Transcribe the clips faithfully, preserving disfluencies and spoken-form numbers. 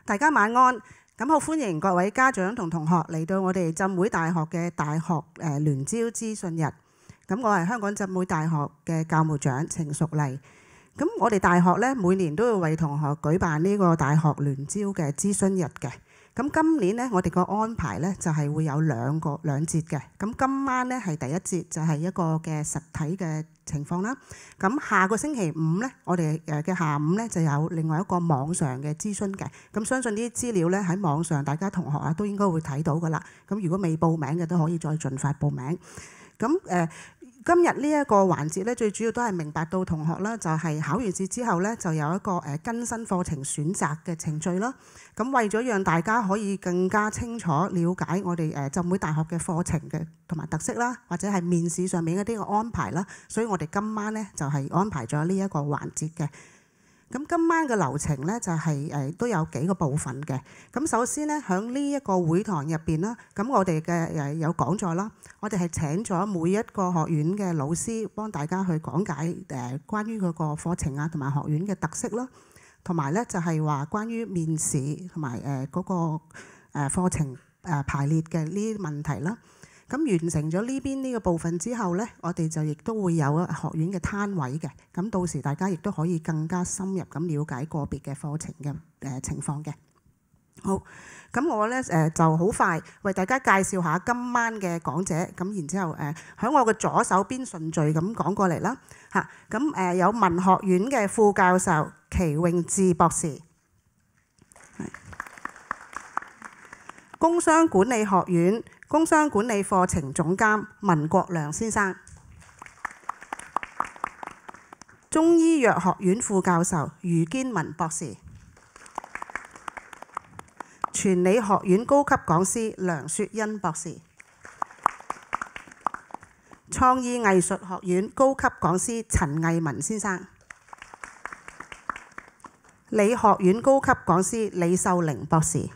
大家晚安。咁好歡迎各位家長同同學嚟到我哋浸會大學嘅大學誒聯招資訊日。咁我係香港浸會大學嘅教務長程淑麗。咁我哋大學咧每年都要為同學舉辦呢個大學聯招嘅諮詢日嘅。咁今年咧我哋個安排咧就係會有兩個兩節嘅。咁今晚咧係第一節，就係一個嘅實體嘅情況啦。咁下個星期五咧，我哋誒嘅下午咧就有另外一個網上嘅諮詢嘅。咁相信啲資料咧喺網上，大家同學啊都應該會睇到噶啦。咁如果未報名嘅都可以再盡快報名。咁誒。呃今日呢一個環節咧，最主要都係明白到同學啦，就係考完試之後咧，就有一個誒更新課程選擇嘅程序啦。咁為咗讓大家可以更加清楚了解我哋誒浸會大學嘅課程嘅同埋特色啦，或者係面試上面一啲嘅安排啦，所以我哋今晚咧就係安排咗呢一個環節嘅。咁今晚嘅流程咧就係誒都有幾個部分嘅。咁首先咧喺呢一個會堂入邊啦，咁我哋嘅誒有講座啦，我哋係請咗每一個學院嘅老師幫大家去講解誒關於嗰個課程啊同埋學院嘅特色啦，同埋咧就係話關於面試同埋誒嗰個誒課程誒排列嘅呢啲問題啦。咁完成咗呢邊呢個部分之後咧，我哋就亦都會有學院嘅攤位嘅。咁到時大家亦都可以更加深入咁了解個別嘅課程嘅誒情況嘅。好，咁我咧誒就好快為大家介紹下今晚嘅講者。咁然之後誒喺我嘅左手邊順序咁講過嚟啦嚇。咁誒有文學院嘅副教授祁永智博士，工商管理學院工商管理課程總監文國良先生，中醫藥學院副教授余堅文博士，傳理學院高級講師梁雪欣博士，創意藝術學院高級講師陳藝文先生，理學院高級講師李秀玲博士，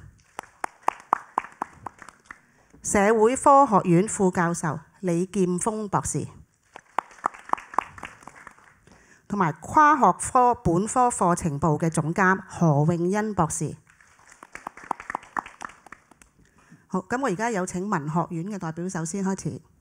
社會科學院副教授李劍鋒博士，同埋跨學科本科課程部嘅總監何永欣博士。好，咁我而家有請文學院嘅代表首先開始。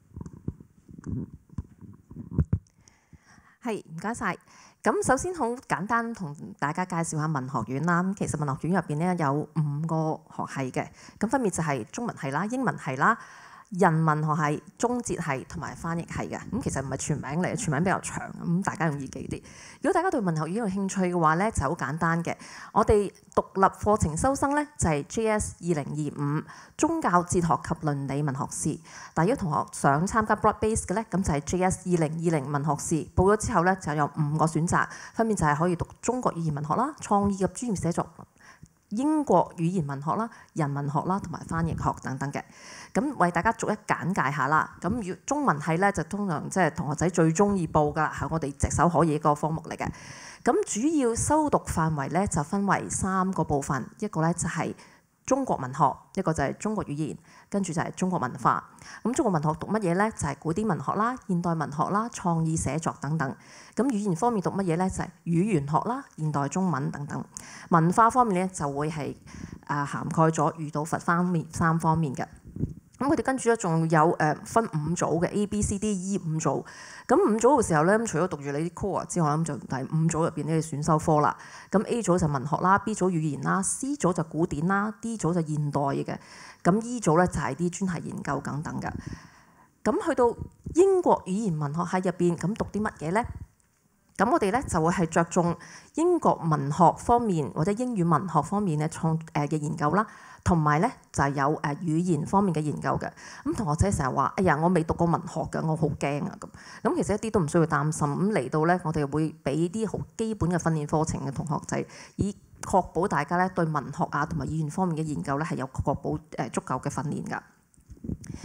係，唔該晒。咁首先好簡單同大家介紹下文學院啦。其實文學院入邊咧有五個學系嘅，咁分別就係中文系啦、英文系啦、人文學系、中哲系同埋翻譯系嘅。咁其實唔係全名嚟嘅，全名比較長，咁大家容易記啲。如果大家對文學院有興趣嘅話咧，就好簡單嘅。我哋獨立課程收生咧就係 J S 二零二五宗教哲學及倫理文學士。但如果同學想參加 broad base 嘅咧，咁就係 J S 二零二零文學士。報咗之後咧就有五個選擇，分別就係可以讀中國語言文學啦、創意及專業寫作、英國語言文學啦、人文學啦同埋翻譯學等等嘅。咁為大家逐一簡介下啦。咁如中文系咧就通常即係同學仔最中意報㗎，係我哋炙手可熱一個科目嚟嘅。咁主要修讀範圍咧就分為三個部分，一個咧就係中國文學，一個就係中國語言，跟住就係中國文化。咁中國文學讀乜嘢咧？就係古典文學啦、現代文學啦、創意寫作等等。咁語言方面讀乜嘢咧？就係語言學啦、現代中文等等。文化方面咧就會係啊涵蓋咗儒道佛方面三方面嘅。咁佢哋跟住咧仲有誒分五組嘅 A、B、C、D、E 五組。咁五組嘅時候咧，咁除咗讀住你啲 core 之外，咁就第五組入邊呢啲選修科啦。咁 A 組就文學啦， B 組語言啦， C 組就古典啦， D 組就現代嘅。咁 E 組咧就係啲專題研究等等嘅。咁去到英國語言文學系入邊，咁讀啲乜嘢咧？咁我哋咧就會係着重英國文學方面或者英語文學方面嘅創誒嘅研究啦，同埋咧就係有誒語言方面嘅研究嘅。咁同學仔成日話：哎呀，我未讀過文學㗎，我好驚啊！咁咁其實一啲都唔需要擔心。咁嚟到咧，我哋會俾啲好基本嘅訓練課程嘅同學仔，以確保大家咧對文學啊同埋語言方面嘅研究咧係有確保誒足夠嘅訓練㗎。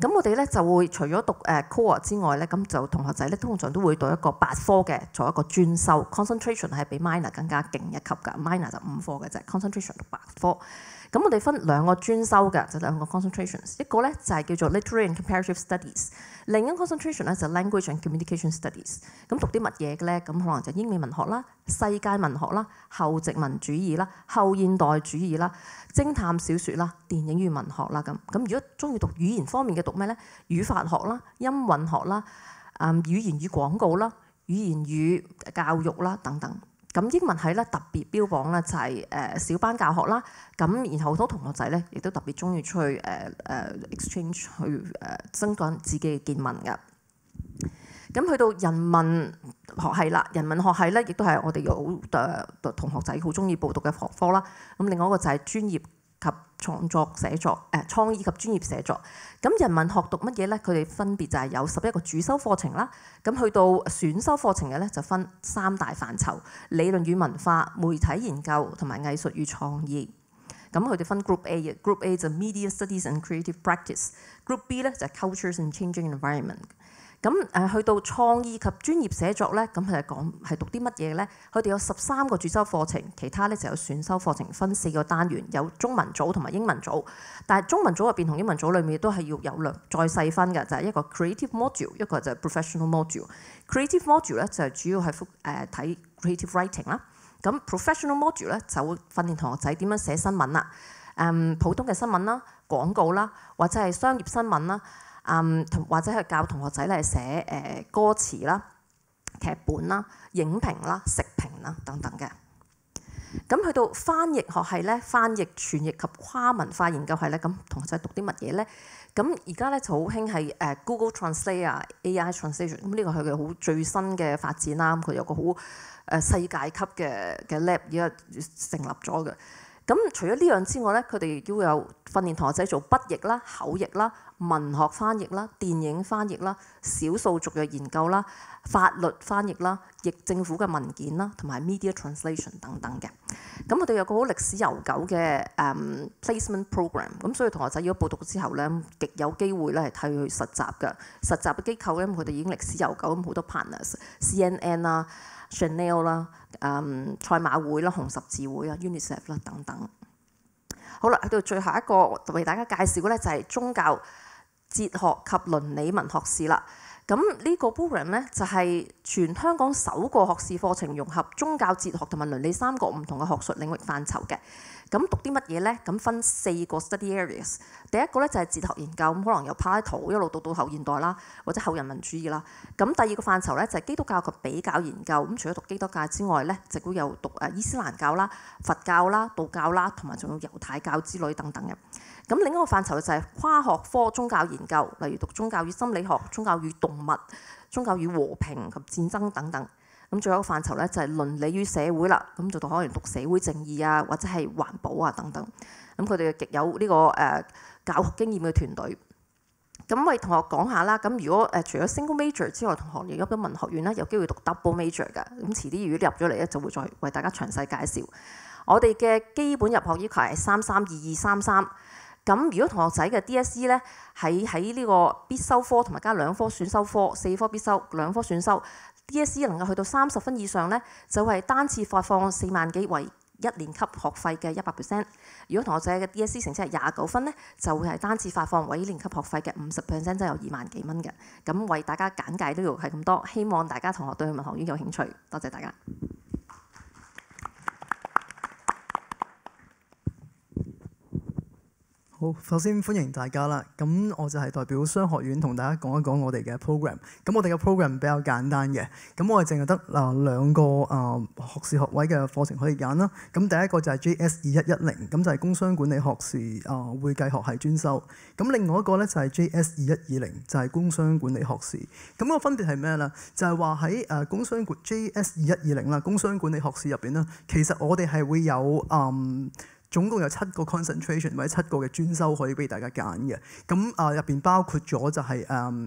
咁我哋咧就會除咗讀誒 core 之外咧，咁就同學仔咧通常都會讀一個八科嘅，做一個專修 concentration 係比 minor 更加勁一級㗎 ，minor 就五科嘅啫 ，concentration 讀八科。咁我哋分兩個專修嘅，就兩個 concentrations， 一個咧就係叫做 literary and comparative studies， 另一個 concentration 咧就 language and communication studies。咁讀啲乜嘢嘅咧？咁可能就英美文學啦、世界文學啦、後殖民主義啦、後現代主義啦、偵探小説啦、電影與文學啦咁。咁如果中意讀語言方面嘅讀咩咧？語法學啦、音韻學啦、誒語言與廣告啦、語言與教育啦等等。咁英文系咧特別標榜咧就係誒小班教學啦，咁然後好多同學仔咧亦都特別中意出去誒誒 exchange 去誒增廣自己嘅見聞㗎。咁去到人文學系啦，人文學系咧亦都係我哋有誒同學仔好中意報讀嘅學科啦。咁另外一個就係專業及創作寫作，誒創意及專業寫作。咁人文學讀乜嘢咧？佢哋分別就係有十一個主修課程啦。咁去到選修課程嘅咧，就分三大範疇：理論與文化、媒體研究同埋藝術與創意。咁佢哋分 Group A 嘅 ，Group A 就 Media Studies and Creative Practice，Group B 咧就係 Cultures and Changing Environment。咁誒去到創意及專業寫作咧，咁佢哋講係讀啲乜嘢咧？佢哋有十三個主修課程，其他咧就有選修課程，分四個單元，有中文組同埋英文組。但係中文組入邊同英文組裏面都係要有兩再細分嘅，就係、是、一個 creative module， 一個就係 professional module。creative module 咧就係主要係誒睇 creative writing 啦。咁 professional module 咧就會訓練同學仔點樣寫新聞啦，誒普通嘅新聞啦、廣告啦，或者係商業新聞啦。嗯，同或者係教同學仔咧寫誒歌詞啦、劇本啦、影評啦、食評啦等等嘅。咁去到翻譯學系咧，翻譯傳譯及跨文化研究系咧，咁同學仔讀啲乜嘢咧？咁而家咧就好興係誒 Google Translate 啊、A I Translation，咁呢個係佢好最新嘅發展啦。咁佢有個好誒世界級嘅嘅 lab 而家成立咗嘅。咁除咗呢樣之外咧，佢哋亦都有訓練同學仔做筆譯啦、口譯啦、文學翻譯啦、電影翻譯啦、少數族裔研究啦、法律翻譯啦、譯政府嘅文件啦，同埋 media translation 等等嘅。咁我哋有個好歷史悠久嘅誒、um, placement program， 咁所以同學仔如果報讀之後咧，極有機會咧係替佢實習嘅。實習嘅機構咧，佢哋已經歷史悠久，咁好多 partners，C N N 啦、Chanel 啦、誒賽馬會啦、紅十字會啊、UNICEF 啦等等。好啦，去到最後一個為大家介紹嘅咧就係宗教、哲學及倫理文學士啦。咁呢個 program 咧就係全香港首個學士課程，融合宗教、哲學同埋倫理三個唔同嘅學術領域範疇嘅。咁讀啲乜嘢咧？咁分四個 study areas。第一個咧就係哲學研究，咁可能由柏拉圖一路讀到後現代啦，或者後人文主義啦。咁第二個範疇咧就係基督教及比較研究。咁除咗讀基督教之外咧，就會有讀誒伊斯蘭教啦、佛教啦、道教啦，同埋仲有猶太教之類等等嘅。咁另一個範疇就係跨學科宗教研究，例如讀宗教與心理學、宗教與動物、宗教與和平及戰爭等等。咁最後一個範疇咧就係倫理與社會啦，咁就讀可能讀社會正義啊，或者係環保啊等等。咁佢哋極有呢、這個誒、呃、教學經驗嘅團隊。咁為同學講下啦，咁如果誒、呃、除咗 single major 之外，同學如果入咗文學院咧，有機會讀 double major 㗎。咁遲啲如果入咗嚟咧，就會再為大家詳細介紹。我哋嘅基本入學要求係三三二二三三。咁如果同學仔嘅 D S E 咧，喺喺呢個必修科同埋加兩科選修科，四科必修兩科選修 D S E 能夠去到三十分以上咧，就係單次發放四萬幾為一年級學費嘅一百 percent。如果同學仔嘅 D S E 成績係廿九分咧，就會係單次發放為一年級學費嘅五十 percent， 即係有二萬幾蚊嘅。咁為大家簡介呢度係咁多，希望大家同學對文學院有興趣。多謝大家。 好，首先歡迎大家啦。咁我就係代表商學院同大家講一講我哋嘅 program。咁我哋嘅 program 比較簡單嘅。咁我哋淨係得嗱兩個啊學士學位嘅課程可以揀啦。咁第一個就係 J S 二一一零，咁就係工商管理學士啊會計學系專修。咁另外一個咧就係 J S 二一二零，就係工商管理學士。咁個分別係咩咧？就係話喺誒工商管 J S 二一二零啦，工商管理學士入邊咧，其實我哋係會有嗯。總共有七個 concentration 或者七個嘅專修可以俾大家揀嘅，咁啊入邊包括咗就係、是、誒、嗯、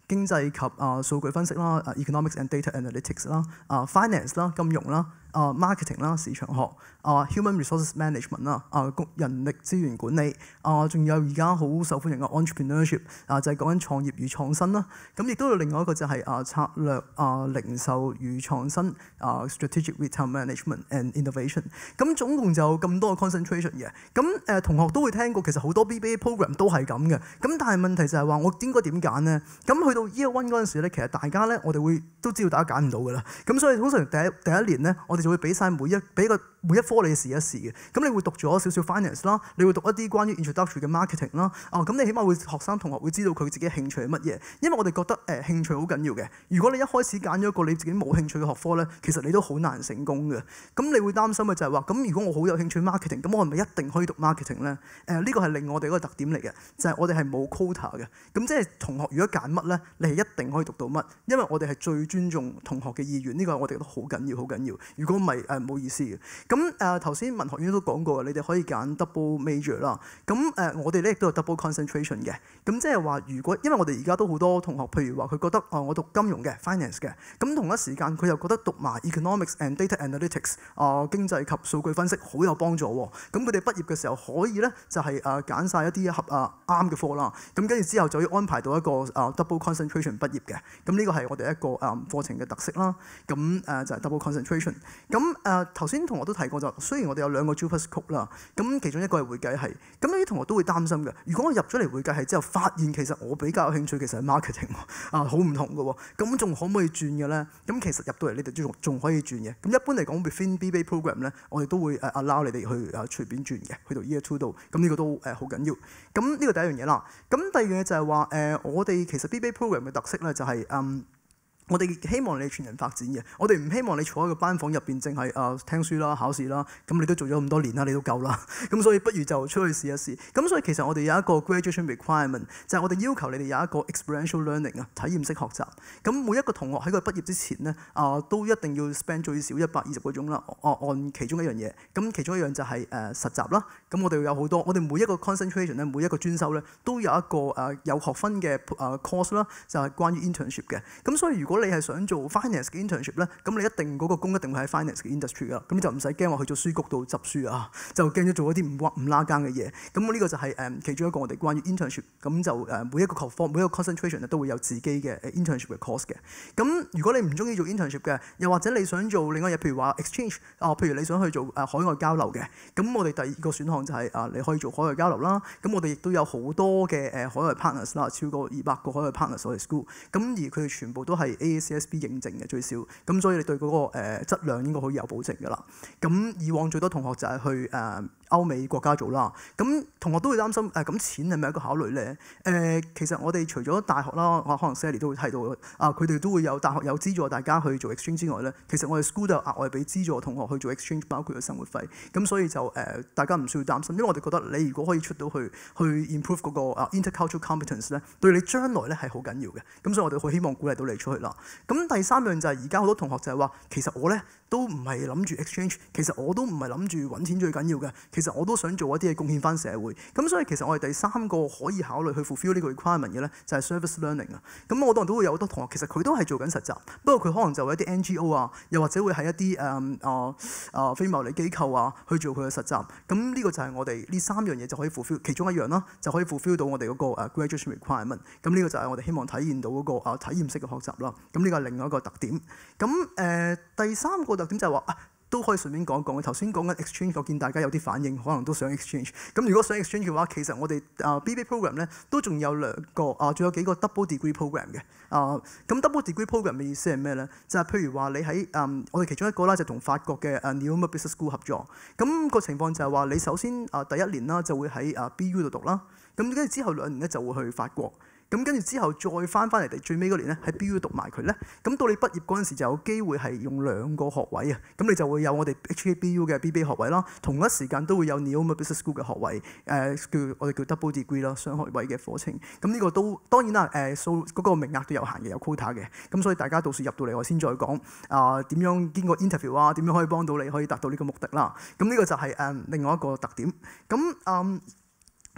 經濟及啊數據分析啦、啊 economics and data analytics 啦、啊 finance 啦、金融啦、啊 marketing 啦、市場學、啊 human resources management 啦、啊人力資源管理、啊仲有而家好受歡迎嘅 entrepreneurship 啊就係講緊創業與創新啦。咁亦都有另外一個就係啊策略啊零售與創新啊 strategic retail management and innovation。咁總共就有咁多個 concentration 嘅。咁誒、呃、同學都會聽過，其實好多 B B A program 都係咁嘅。咁但係問題就係話我應該點揀呢？咁去到 year one 嗰陣時咧，其實大家咧我哋會都知道大家揀唔到㗎啦。咁所以通常第一第一年咧，我哋就會俾晒每一俾個每一科你試一試嘅。咁你會讀咗少少 finance 啦，你會讀一啲關於 introductory 嘅 marketing 啦。哦，咁你起碼會學生同學會知道佢自己興趣係乜嘢，因為我哋覺得誒、呃、興趣好緊要嘅。如果你一開始揀咗一個你自己冇興趣嘅學科咧，其實你都好難成功嘅。咁你會擔心嘅就係話，咁如果我好有興趣 marketing， 咁我係咪一定可以讀 marketing 咧？誒呢個係另我哋一個特點嚟嘅，就係、是、我哋係冇 quota 嘅。咁即係同學如果揀乜咧，你係一定可以讀到乜，因為我哋係最尊重同學嘅意願。呢、這個我哋覺得好緊要，好緊要。如果唔係誒冇意思嘅。咁誒頭先文學院都講過，你哋可以揀 double major 啦。咁誒、呃、我哋咧亦都有 double concentration 嘅。咁即係話，如果因為我哋而家都好多同學，譬如話佢覺得啊、呃，我讀金融嘅 finance 嘅，咁同一時間佢又覺得讀埋 economics and data analytics 啊、呃、經濟及數據分析好有幫助喎。咁佢哋畢業嘅時候可以咧就係誒揀晒一啲合啊啱嘅課啦。咁跟住之後就要安排到一個啊、呃、double concentration 畢業嘅。咁呢個係我哋一個誒、呃、課程嘅特色啦。咁誒、呃、就係、是、double concentration。咁誒頭先同學都提過就，雖然我哋有兩個 JUPAS Code 啦，咁其中一個係會計系。咁呢啲同學都會擔心嘅。如果我入咗嚟會計系之後，發現其實我比較有興趣其實係 marketing 啊，好唔同嘅喎。咁仲可唔可以轉嘅咧？咁其實入到嚟你哋仲仲可以轉嘅。咁一般嚟講 within B B A program 咧，我哋都會誒 allow 你哋去誒隨便轉嘅，去到 year two 度。咁呢個都誒好緊要。咁呢個第一樣嘢啦。咁第二樣嘢就係話誒，我哋其實 B B A program 嘅特色咧就係、是、嗯。我哋希望你全人發展嘅，我哋唔希望你坐喺個班房入邊淨係誒聽書啦、考試啦，咁你都做咗咁多年啦，你都夠啦，咁所以不如就出去試一試。咁所以其實我哋有一個 graduation requirement，就係我哋要求你哋有一個 experiential learning 啊，體驗式學習。咁每一個同學喺佢畢業之前咧，啊、呃、都一定要 spend 最少一百二十個鐘啦，按按其中一樣嘢。咁其中一樣就係、是、誒、呃、實習啦。咁我哋有好多，我哋每一個 concentration 咧，每一個專修咧，都有一個誒、呃、有學分嘅誒 course 啦，就係、是、關於 internship 嘅。咁所以如果你係想做 finance 嘅 internship 咧，咁你一定嗰個工一定會喺 finance 嘅 industry 噶，咁你就唔使驚話去做書局度執書啊，就驚咗做一啲唔唔拉更嘅嘢。咁呢個就係誒其中一個我哋關於 internship，咁就誒每一個 course 每一個 concentration 咧都會有自己嘅 internship 嘅 course 嘅。咁如果你唔中意做 internship 嘅，又或者你想做另外嘢，譬如話 exchange 啊，譬如你想去做誒海外交流嘅，咁我哋第二個選項就係啊你可以做海外交流啦。咁我哋亦都有好多嘅誒海外 partners 啦，超過二百個海外 partners 我哋 school，咁而佢哋全部都係 A A C S B 認證嘅最少，咁所以你對嗰、那個誒、呃、質量應該可以有保證㗎啦。咁以往最多同學就係去誒、呃、歐美國家做啦。咁同學都會擔心誒，咁、呃、錢係咪一個考慮咧？誒、呃，其實我哋除咗大學啦，可能 Sally 都會提到啊，佢、呃、哋都會有大學有資助大家去做 exchange 之外咧，其實我哋 school 都有額外俾資助同學去做 exchange， 包括嘅生活費。咁所以就誒、呃，大家唔需要擔心，因為我哋覺得你如果可以出到去去 improve 嗰個啊 intercultural competence 咧，對你將來咧係好緊要嘅。咁所以我哋好希望鼓勵到你出去啦。咁第三樣就係而家好多同學就係話，其實我咧都唔係諗住 exchange， 其實我都唔係諗住揾錢最緊要嘅，其實我都想做一啲嘢貢獻翻社會。咁所以其實我哋第三個可以考慮去 fulfill 呢個 requirement 嘅咧，就係 service learning 啊。咁好多人都會有好多同學，其實佢都係做緊實習，不過佢可能就會一啲 N G O 啊，又或者會喺一啲誒啊啊非牟利機構啊去做佢嘅實習。咁呢個就係我哋呢三樣嘢就可以 fulfill 其中一樣啦，就可以 fulfill 到我哋嗰個誒 graduation requirement。咁呢個就係我哋希望體現到嗰個啊體驗式嘅學習啦。咁呢個係另外一個特點。咁誒、呃、第三個特點就係話啊，都可以順便講一講。頭先講緊 exchange， 我見大家有啲反應，可能都想 exchange。咁如果想 exchange 嘅話，其實我哋啊 B B A program 咧都仲有兩個啊，仲有幾個 double degree program 嘅啊。咁 double degree program 嘅意思係咩咧？就係、是、譬如話你喺嗯我哋其中一個啦，就同法國嘅啊 Neoma Business School 合作。咁、那個情況就係話你首先啊第一年啦就會喺啊 B U 度讀啦，咁跟住之後兩年咧就會去法國。咁跟住之後再翻翻嚟第最尾嗰年咧喺 B U 讀埋佢咧，咁到你畢業嗰陣時就有機會係用兩個學位啊，咁你就會有我哋 H K B U 嘅 B B A 學位啦，同一時間都會有 Neoma Business School 嘅學位，誒、呃、叫我哋叫 double degree 啦，雙學位嘅課程。咁呢個都當然啦，誒數嗰個名額都有限嘅，有 quota 嘅，咁所以大家到時入到嚟我先再講啊點樣經過 interview 啊，點樣可以幫到你可以達到呢個目的啦。咁呢個就係、是、誒、呃、另外一個特點。咁嗯。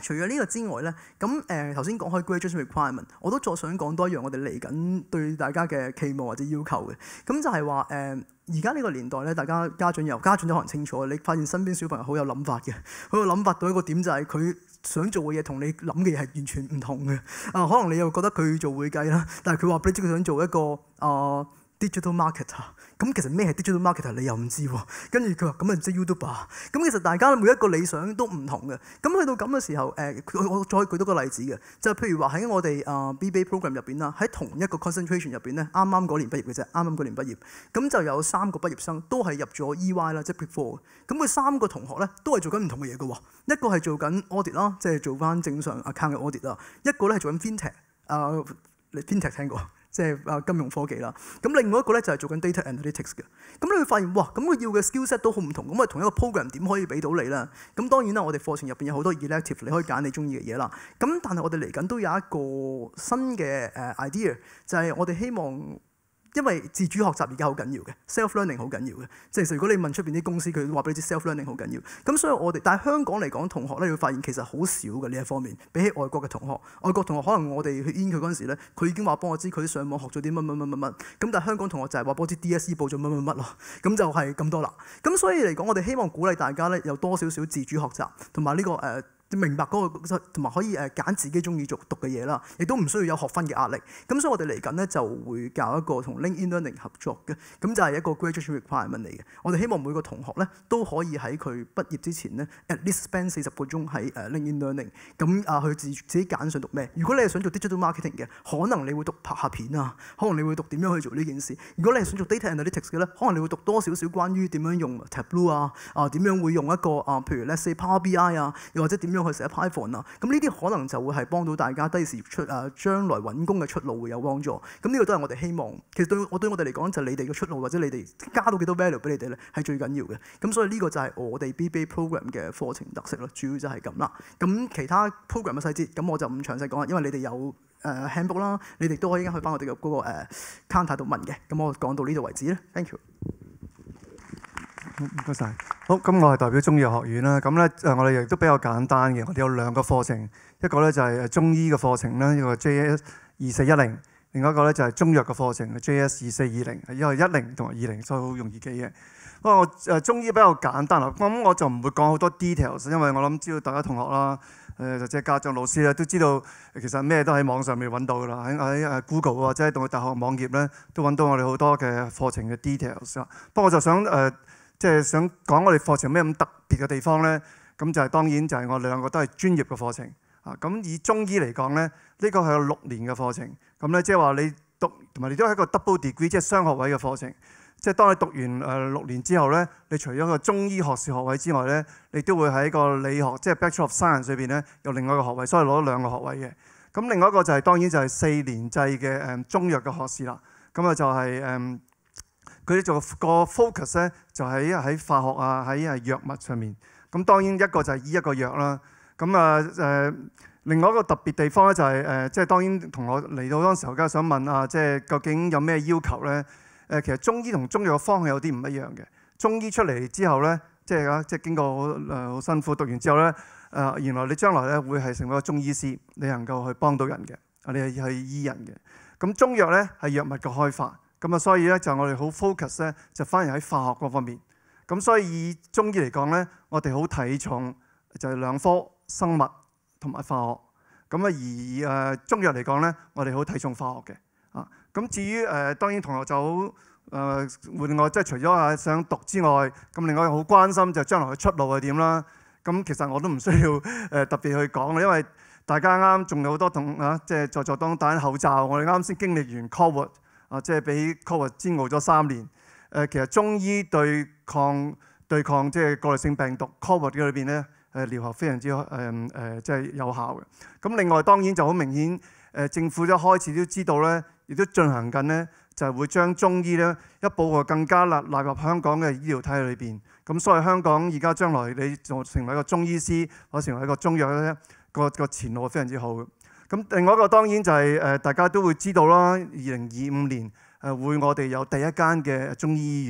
除咗呢個之外咧，咁誒頭先講開 graduation requirement，我都再想講多一樣我哋嚟緊對大家嘅期望或者要求嘅。咁就係話誒，而家呢個年代咧，大家家長有家長都可能清楚，你發現身邊小朋友好有諗法嘅，好有諗法到一個點就係佢想做嘅嘢同你諗嘅嘢係完全唔同嘅。啊，可能你又覺得佢做會計啦，但係佢話俾你知佢想做一個啊，呃 digital marketer， 咁其實咩係 digital marketer 你又唔知喎，跟住佢話咁啊即係 YouTuber， 咁其實大家每一個理想都唔同嘅，咁去到咁嘅時候，誒、呃、我再舉多個例子嘅，就係譬如話喺我哋啊 B B A program 入邊啦，喺同一個 concentration 入邊咧，啱啱嗰年畢業嘅啫，啱啱嗰年畢業，咁就有三個畢業生都係入咗 E Y 啦，即係 Big Four，咁佢三個同學咧都係做緊唔同嘅嘢嘅喎，一個係做緊 audit 啦，即係做翻正常 account 嘅 audit 啦，一個咧係做緊 fintech， 啊、呃、你 fintech 聽過？即係啊金融科技啦，咁另外一個咧就係做緊 data analytics 嘅，咁你會發現哇，咁佢要嘅 skill set 都好唔同，咁啊同一個 program 點可以俾到你咧？咁當然啦，我哋課程入邊有好多 elective，你可以揀你中意嘅嘢啦。咁但係我哋嚟緊都有一個新嘅誒 idea，就係我哋希望。因為自主學習而家好緊要嘅 ，self learning 好緊要嘅。即係如果你問出邊啲公司，佢話俾你知 self learning 好緊要。咁所以我哋，但係香港嚟講，同學咧，你會發現其實好少嘅呢一方面，比起外國嘅同學。外國同學可能我哋去 in 佢嗰陣時咧，佢已經話幫我知佢上網學咗啲乜乜乜乜乜。咁但係香港同學就係話幫我知 D S E 報咗乜乜乜咯。咁就係咁多啦。咁所以嚟講，我哋希望鼓勵大家咧有多少少自主學習，同埋呢個誒。呃明白嗰個同埋可以誒揀自己中意做讀嘅嘢啦，亦都唔需要有學分嘅壓力。咁所以我哋嚟緊咧就會教一個同 LinkedIn Learning 合作嘅，咁就係一個 graduation requirement 嚟嘅。我哋希望每個同學咧都可以喺佢畢業之前咧 at least spend 四十個鐘喺誒 LinkedIn Learning。咁啊，去自自己揀想讀咩？如果你係想做 digital marketing 嘅，可能你會讀拍下片啊，可能你會讀點樣去做呢件事。如果你係想做 data analytics 嘅咧，可能你會讀多少少關於點樣用 Tableau 啊，啊點樣會用一個啊，譬如 let's say Power B I 啊，又或者點樣去寫 Python 啊，咁呢啲可能就會係幫到大家低時出啊，將來揾工嘅出路會有幫助。咁呢個都係我哋希望。其實對我對我哋嚟講，就係你哋嘅出路或者你哋加到幾多 value 俾你哋咧，係最緊要嘅。咁所以呢個就係我哋 B B A program 嘅課程特色咯，主要就係咁啦。咁其他 program 嘅細節，咁我就唔詳細講啦，因為你哋有誒 handbook 啦，你哋都可以去翻我哋嘅嗰個誒 counter 度問嘅。咁我講到呢度為止咧 ，thank you。 唔該晒。好，咁我係代表中醫學院啦。咁咧誒，我哋亦都比較簡單嘅。我哋有兩個課程，一個咧就係中醫嘅課程啦，一個 J S 二四一零，另外一個咧就係中藥嘅課程 J S 二四二零，因為一零同埋二零所以好容易記嘅。不過我誒中醫比較簡單啦，咁我就唔會講好多 details，因為我諗知道大家同學啦，誒或者家長老師咧都知道，其實咩都喺網上面揾到噶啦，喺喺誒 Google 或者喺到大學網頁咧都揾到我哋好多嘅課程嘅 details 啦。不過我就想誒。呃即係想講我哋課程咩咁特別嘅地方咧，咁就係當然就係我哋兩個都係專業嘅課程啊。咁以中醫嚟講咧，呢個係有六年嘅課程，咁咧即係話你讀同埋你都係一個 double degree，即係雙學位嘅課程。即係當你讀完誒六年之後咧，你除咗個中醫學士學位之外咧，你都會喺個理學即係 Bachelor of Science 裏邊咧有另外一個學位，所以攞咗兩個學位嘅。咁另外一個就係當然就係四年制嘅誒中藥嘅學士啦。咁啊就係誒。佢哋做個 focus 咧，就喺喺化學啊，喺係藥物上面。咁當然一個就係醫一個藥啦。咁啊誒，另外一個特別地方咧就係誒，即係當然同我嚟到嗰陣時候，梗係想問啊，即係究竟有咩要求咧？誒，其實中醫同中藥嘅方向有啲唔一樣嘅。中醫出嚟之後咧，即係啊，即係經過好誒好辛苦讀完之後咧，誒原來你將來咧會係成為一個中醫師，你能夠去幫到人嘅，你係去醫人嘅。咁中藥咧係藥物嘅開發。咁啊，所以咧就我哋好 focus 咧，就反而喺化學嗰方面。咁所以以中醫嚟講咧，我哋好睇重就係兩科生物同埋化學。咁啊，而誒中藥嚟講咧，我哋好睇重化學嘅。啊，咁至於誒當然同學就好誒，另外即係除咗啊想讀之外，咁另外好關心就將來嘅出路係點啦。咁其實我都唔需要誒特別去講啦，因為大家啱仲有好多同啊，即係在座當戴口罩，我哋啱先經歷完 Covid。啊，即係俾 Covid 煎熬咗三年。誒，其實中醫對抗對抗即係過濾性病毒 Covid 嘅裏邊咧，誒療效非常之誒誒，即係有效嘅。咁另外當然就好明顯，誒政府一開始都知道咧，亦都進行緊咧，就係會將中醫咧一步步更加納納入香港嘅醫療體系裏邊。咁所以香港而家將來你就成為一個中醫師，或者成為一個中藥咧，個個前路係非常之好嘅。咁另外一個當然就係誒大家都會知道啦，二零二五年誒會我哋有第一間嘅中醫醫院。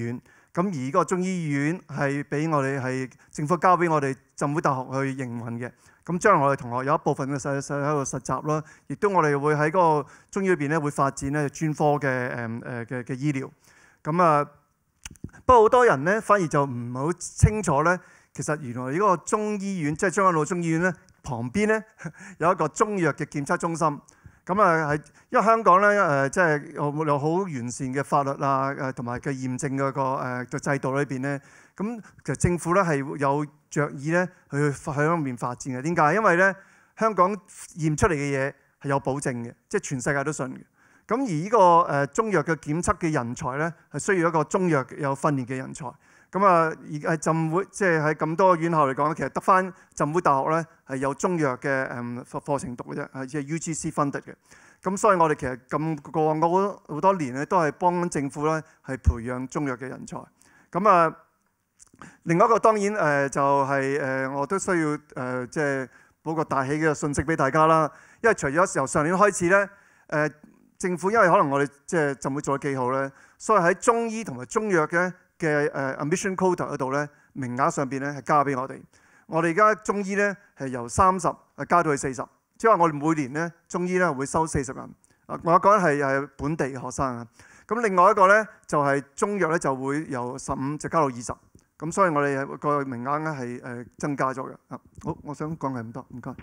咁而呢個中醫院係俾我哋係政府交俾我哋浸會大學去營運嘅。咁將來我哋同學有一部分嘅細細喺度實習啦，亦都我哋會喺嗰個中醫裏邊咧會發展咧專科嘅誒誒嘅嘅醫療。咁啊，不過好多人咧反而就唔係好清楚咧，其實原來呢個中醫院即係將軍澳中醫院咧旁邊咧有一個中藥嘅檢測中心。咁啊係，因為香港咧誒，即係有有好完善嘅法律啊，誒同埋嘅驗證嗰個誒嘅制度裏邊咧，咁其實政府咧係有着意咧去喺方面發展嘅。點解？因為咧香港驗出嚟嘅嘢係有保證嘅，即係全世界都信嘅。咁而呢個誒中藥嘅檢測嘅人才咧，係需要一個中藥有訓練嘅人才。咁啊，而係浸會即係喺咁多院校嚟講，其實得翻浸會大學咧係有中藥嘅誒課程讀嘅啫，係即係 U G C funded 嘅。咁所以我哋其實咁過往好好多年咧，都係幫政府咧係培養中藥嘅人才。咁啊，另外一個當然誒就係誒我都需要誒即係報個大喜嘅信息俾大家啦。因為除咗由上年開始咧，誒政府因為可能我哋即係浸會做得幾好咧，所以喺中醫同埋中藥嘅嘅誒 admission quota 嗰度咧，名額上邊咧係加俾我哋。我哋而家中醫咧係由三十係加到去四十，即係話我哋每年咧中醫咧會收四十人。啊，我講係係本地嘅學生啊。咁另外一個咧就係中藥咧就會由十五就加到二十。咁所以我哋個名額咧係誒增加咗嘅。啊，好，我想講係咁多，唔該。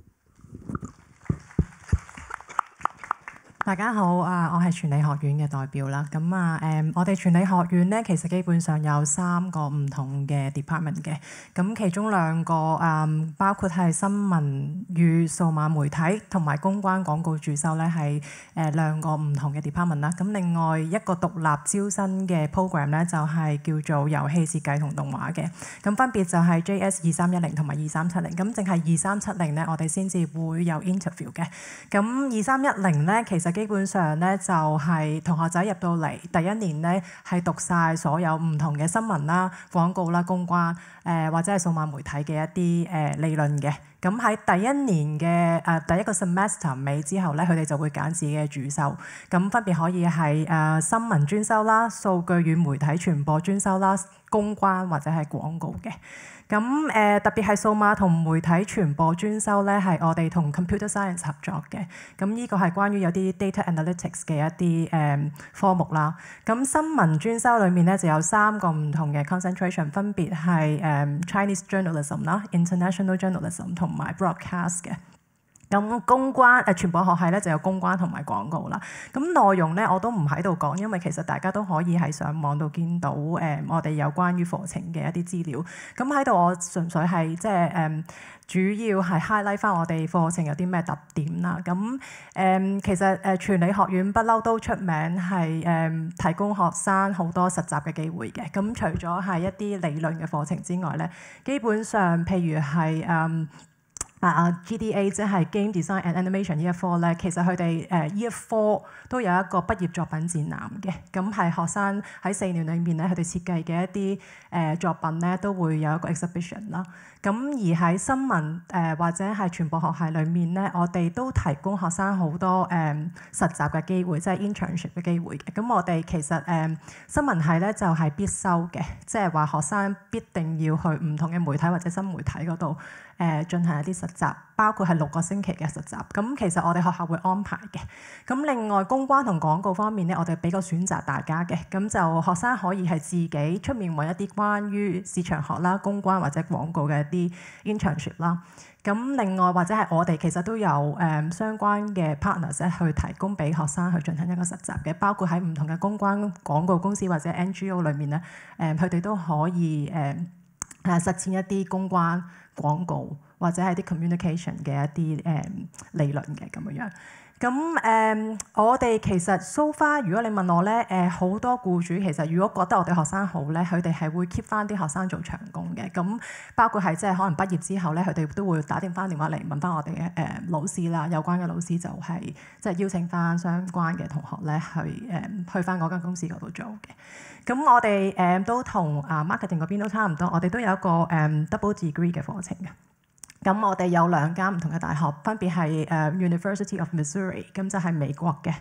大家好啊！我係傳理學院嘅代表啦。咁啊誒，我哋傳理學院咧，其實基本上有三個唔同嘅 department 嘅。咁其中兩個誒，包括係新聞與數碼媒體同埋公關廣告主修咧，係誒兩個唔同嘅 department 啦。咁另外一個獨立招生嘅 program 咧，就係叫做遊戲設計同動畫嘅。咁分別就係 J S 二三一零同埋二三七零。咁淨係二三七零咧，我哋先至會有 interview 嘅。咁二三一零咧，其實基本上咧就係同學仔入到嚟第一年咧係讀晒所有唔同嘅新聞啦、廣告啦、公關誒、呃、或者係數碼媒體嘅一啲誒、呃、理論嘅。咁喺第一年嘅誒、呃、第一個 semester 尾之後咧，佢哋就會揀自己嘅主修。咁分別可以係誒、呃、新聞專修啦、數據與媒體傳播專修啦、公關或者係廣告嘅。咁誒、呃、特別係數碼同媒體傳播專修咧，係我哋同 computer science 合作嘅。咁呢個係關於有啲 data analytics 嘅一啲誒、呃、科目啦。咁新聞專修裏面咧就有三個唔同嘅 concentration， 分別係誒、呃、Chinese journalism 啦、international journalism 同埋 broadcast 嘅。咁公關誒傳播學系咧就有公關同埋廣告啦。咁內容咧我都唔喺度講，因為其實大家都可以喺上網度見到誒、呃、我哋有關於課程嘅一啲資料。咁喺度我純粹係即係誒主要係 highlight 翻我哋課程有啲咩特點啦。咁誒、呃、其實誒傳理學院不嬲都出名係誒、呃、提供學生好多實習嘅機會嘅。咁除咗係一啲理論嘅課程之外咧，基本上譬如係誒。呃啊 G D A 即係 Game Design and Animation 呢一科咧，其實佢哋誒呢一科都有一個畢業作品展覽嘅，咁係學生喺四年裏面咧，佢哋設計嘅一啲誒、呃、作品咧，都會有一個 exhibition 啦。咁而喺新聞誒、呃、或者係傳播學系裏面咧，我哋都提供學生好多誒、呃、實習嘅機會，即係 internship 嘅機會嘅。咁我哋其實誒、呃、新聞系咧就係必修嘅，即係話學生必定要去唔同嘅媒體或者新媒體嗰度誒進行一啲實習，包括係六個星期嘅實習。咁其實我哋學校會安排嘅。咁另外公關同廣告方面咧，我哋比較選擇大家嘅。咁就學生可以係自己出面揾一啲關於市場學啦、公關或者廣告嘅一啲 internship 啦。咁另外或者係我哋其實都有誒、呃、相關嘅 partners 去提供俾學生去進行一個實習嘅，包括喺唔同嘅公關廣告公司或者 N G O 裏面咧，誒佢哋都可以誒誒、呃、實踐一啲公關廣告或者係啲 communication 嘅一啲誒、呃、理論嘅咁樣樣。咁誒、呃，我哋其實 so far，如果你問我咧，誒、呃、好多僱主其實如果覺得我哋學生好咧，佢哋係會 keep 翻啲學生做長工嘅。咁包括係即係可能畢業之後咧，佢哋都會打電翻電話嚟問翻我哋嘅誒老師啦，有關嘅老師就係即係邀請翻相關嘅同學咧去誒、呃、去翻嗰間公司嗰度做嘅。咁我哋誒、呃、都同啊 marketing 嗰邊都差唔多，我哋都有一個誒、呃、double degree 嘅課程嘅。咁我哋有兩間唔同嘅大學，分別係誒 University of Missouri，咁就係美國嘅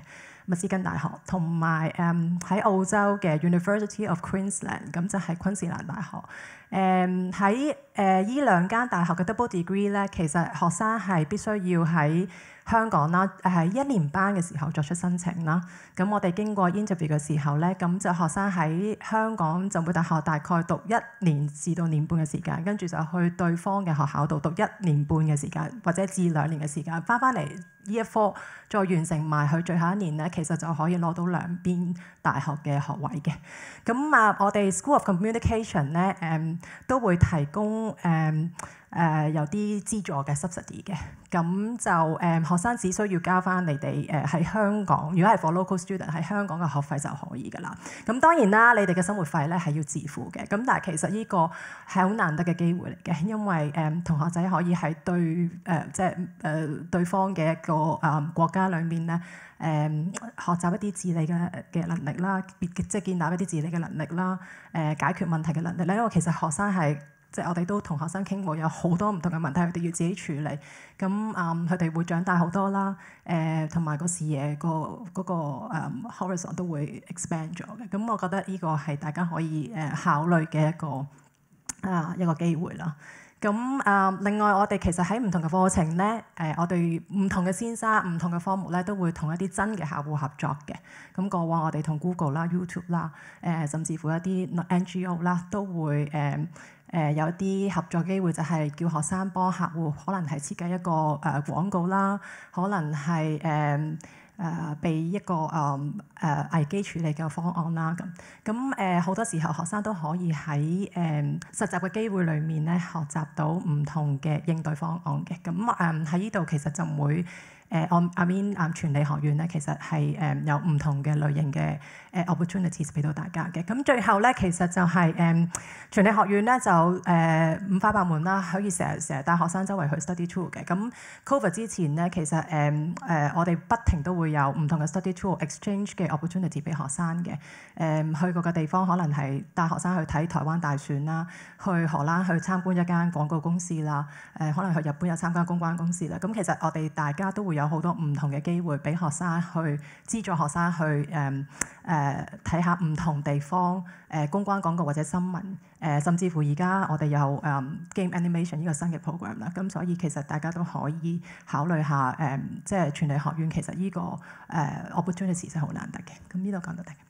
密斯根大學，同埋誒喺澳洲嘅 University of Queensland，咁就係昆士蘭大學。誒喺誒依兩間大學嘅 double degree 咧，其實學生係必須要喺香港啦，喺一年班嘅時候作出申請啦。咁我哋經過 interview 嘅時候咧，咁就學生喺香港浸會大學大概讀一年至到年半嘅時間，跟住就去對方嘅學校度讀一年半嘅時間，或者至兩年嘅時間，翻返嚟呢一科再完成埋佢最後一年咧，其實就可以攞到兩邊大學嘅學位嘅。咁啊，我哋 School of Communication 咧，誒、嗯、都會提供誒。嗯誒、呃、有啲資助嘅 subsidy 嘅，咁就誒、呃、學生只需要交翻你哋誒喺香港，如果係 for local student 喺香港嘅學費就可以㗎啦。咁當然啦，你哋嘅生活費咧係要自付嘅。咁但係其實呢個係好難得嘅機會嚟嘅，因為誒、呃、同學仔可以喺對誒、呃、即係誒、呃、對方嘅一個誒、呃、國家裏面咧誒、呃、學習一啲自理嘅嘅能力啦，即係建立一啲自理嘅能力啦，誒、呃、解決問題嘅能力咧。因為其實學生係即係我哋都同學生傾過，有好多唔同嘅問題，佢哋要自己處理。咁啊，佢、嗯、哋會長大好多啦。誒，同埋個視野、個嗰個誒 horizon 都會 expand 咗嘅。咁我覺得呢個係大家可以誒考慮嘅一個啊一個機會啦。咁啊，另外我哋其實喺唔同嘅課程咧，誒，我哋唔同嘅先生、唔同嘅科目咧，都會同一啲真嘅客戶合作嘅。咁過往我哋同 Google 啦、YouTube 啦，誒，甚至乎一啲 N G O 啦，都會誒。誒、呃、有啲合作機會就係叫學生幫客戶，可能係設計一個誒、呃、廣告啦，可能係誒誒備一個誒誒、呃呃、危機處理嘅方案啦咁。咁誒好多時候學生都可以喺誒、呃、實習嘅機會裏面咧學習到唔同嘅應對方案嘅。咁誒喺呢度其實就唔會。誒我阿 Min 啊傳理學院咧，其實係誒有唔同嘅類型嘅誒 opportunities 俾到大家嘅。咁最後咧，其實就係誒傳理學院咧就誒五花八門啦，可以成日成日帶學生周圍去 study tour 嘅。咁 Covid 之前咧，其實誒誒我哋不停都會有唔同嘅 study tour exchange 嘅 opportunity 俾學生嘅。誒去過嘅地方可能係帶學生去睇台灣大選啦，去荷蘭去參觀一間廣告公司啦，誒可能去日本有參加公關公司啦。咁其實我哋大家都會有有好多唔同嘅機會俾學生去資助學生去誒誒睇下唔同地方誒、呃、公關廣告或者新聞誒、呃，甚至乎而家我哋有誒、呃、game animation 呢個新嘅 program 啦。咁所以其實大家都可以考慮下誒、呃，即係傳理學院其實呢、這個誒、呃、opportunity 係好難得嘅。咁呢度講到底。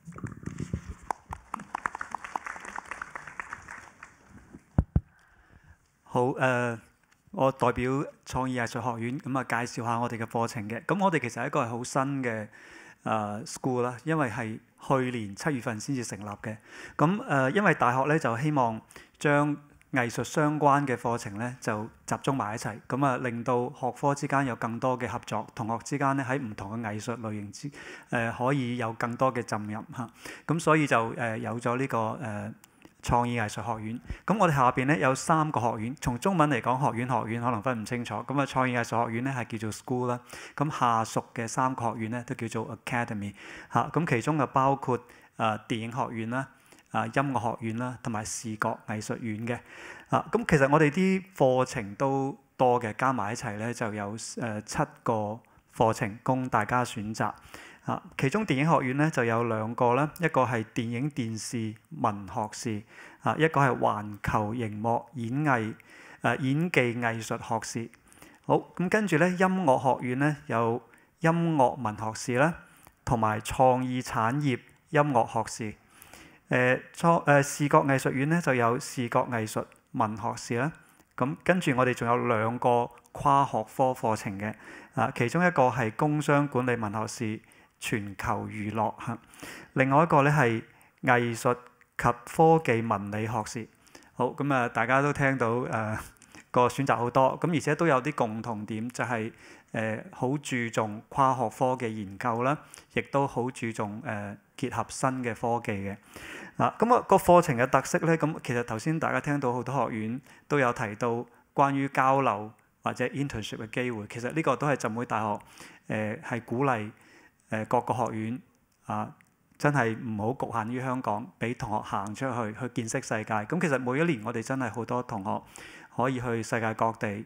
好誒。Uh我代表創意藝術學院咁啊，介紹下我哋嘅課程嘅。咁我哋其實係一個係好新嘅誒 school 啦，因為係去年七月份先至成立嘅。咁誒、呃，因為大學咧就希望將藝術相關嘅課程咧就集中埋一齊，咁啊令到學科之間有更多嘅合作，同學之間咧喺唔同嘅藝術類型之誒、呃、可以有更多嘅浸入嚇。咁所以就誒有咗呢、這個誒。呃創意藝術學院，咁我哋下邊咧有三個學院，從中文嚟講學院學院可能分唔清楚，咁啊創意藝術學院咧係叫做 school 啦，咁下屬嘅三個學院咧都叫做 academy 嚇，咁其中就包括啊電影學院啦、啊音樂學院啦同埋視覺藝術院嘅，啊咁其實我哋啲課程都多嘅，加埋一齊咧就有誒七個課程供大家選擇。啊，其中電影學院咧就有兩個啦，一個係電影電視文學士，啊一個係環球熒幕演藝誒、啊、演技藝術學士。好，咁跟住咧音樂學院咧有音樂文學士啦，同埋創意產業音樂學士。誒創誒視覺藝術院咧就有視覺藝術文學士啦。咁跟住我哋仲有兩個跨學科課程嘅，啊其中一個係工商管理文學士。全球娛樂嚇，另外一個咧係藝術及科技文理學士。好，咁啊，大家都聽到誒、呃、個選擇好多，咁而且都有啲共同點，就係誒好注重跨學科嘅研究啦，亦都好注重誒、呃、結合新嘅科技嘅。啊，咁、那、啊個課程嘅特色咧，咁其實頭先大家聽到好多學院都有提到關於交流或者 internship 嘅機會，其實呢個都係浸會大學誒係、呃、鼓勵。誒各個學院啊，真係唔好局限於香港，俾同學行出去去見識世界。咁其實每一年我哋真係好多同學可以去世界各地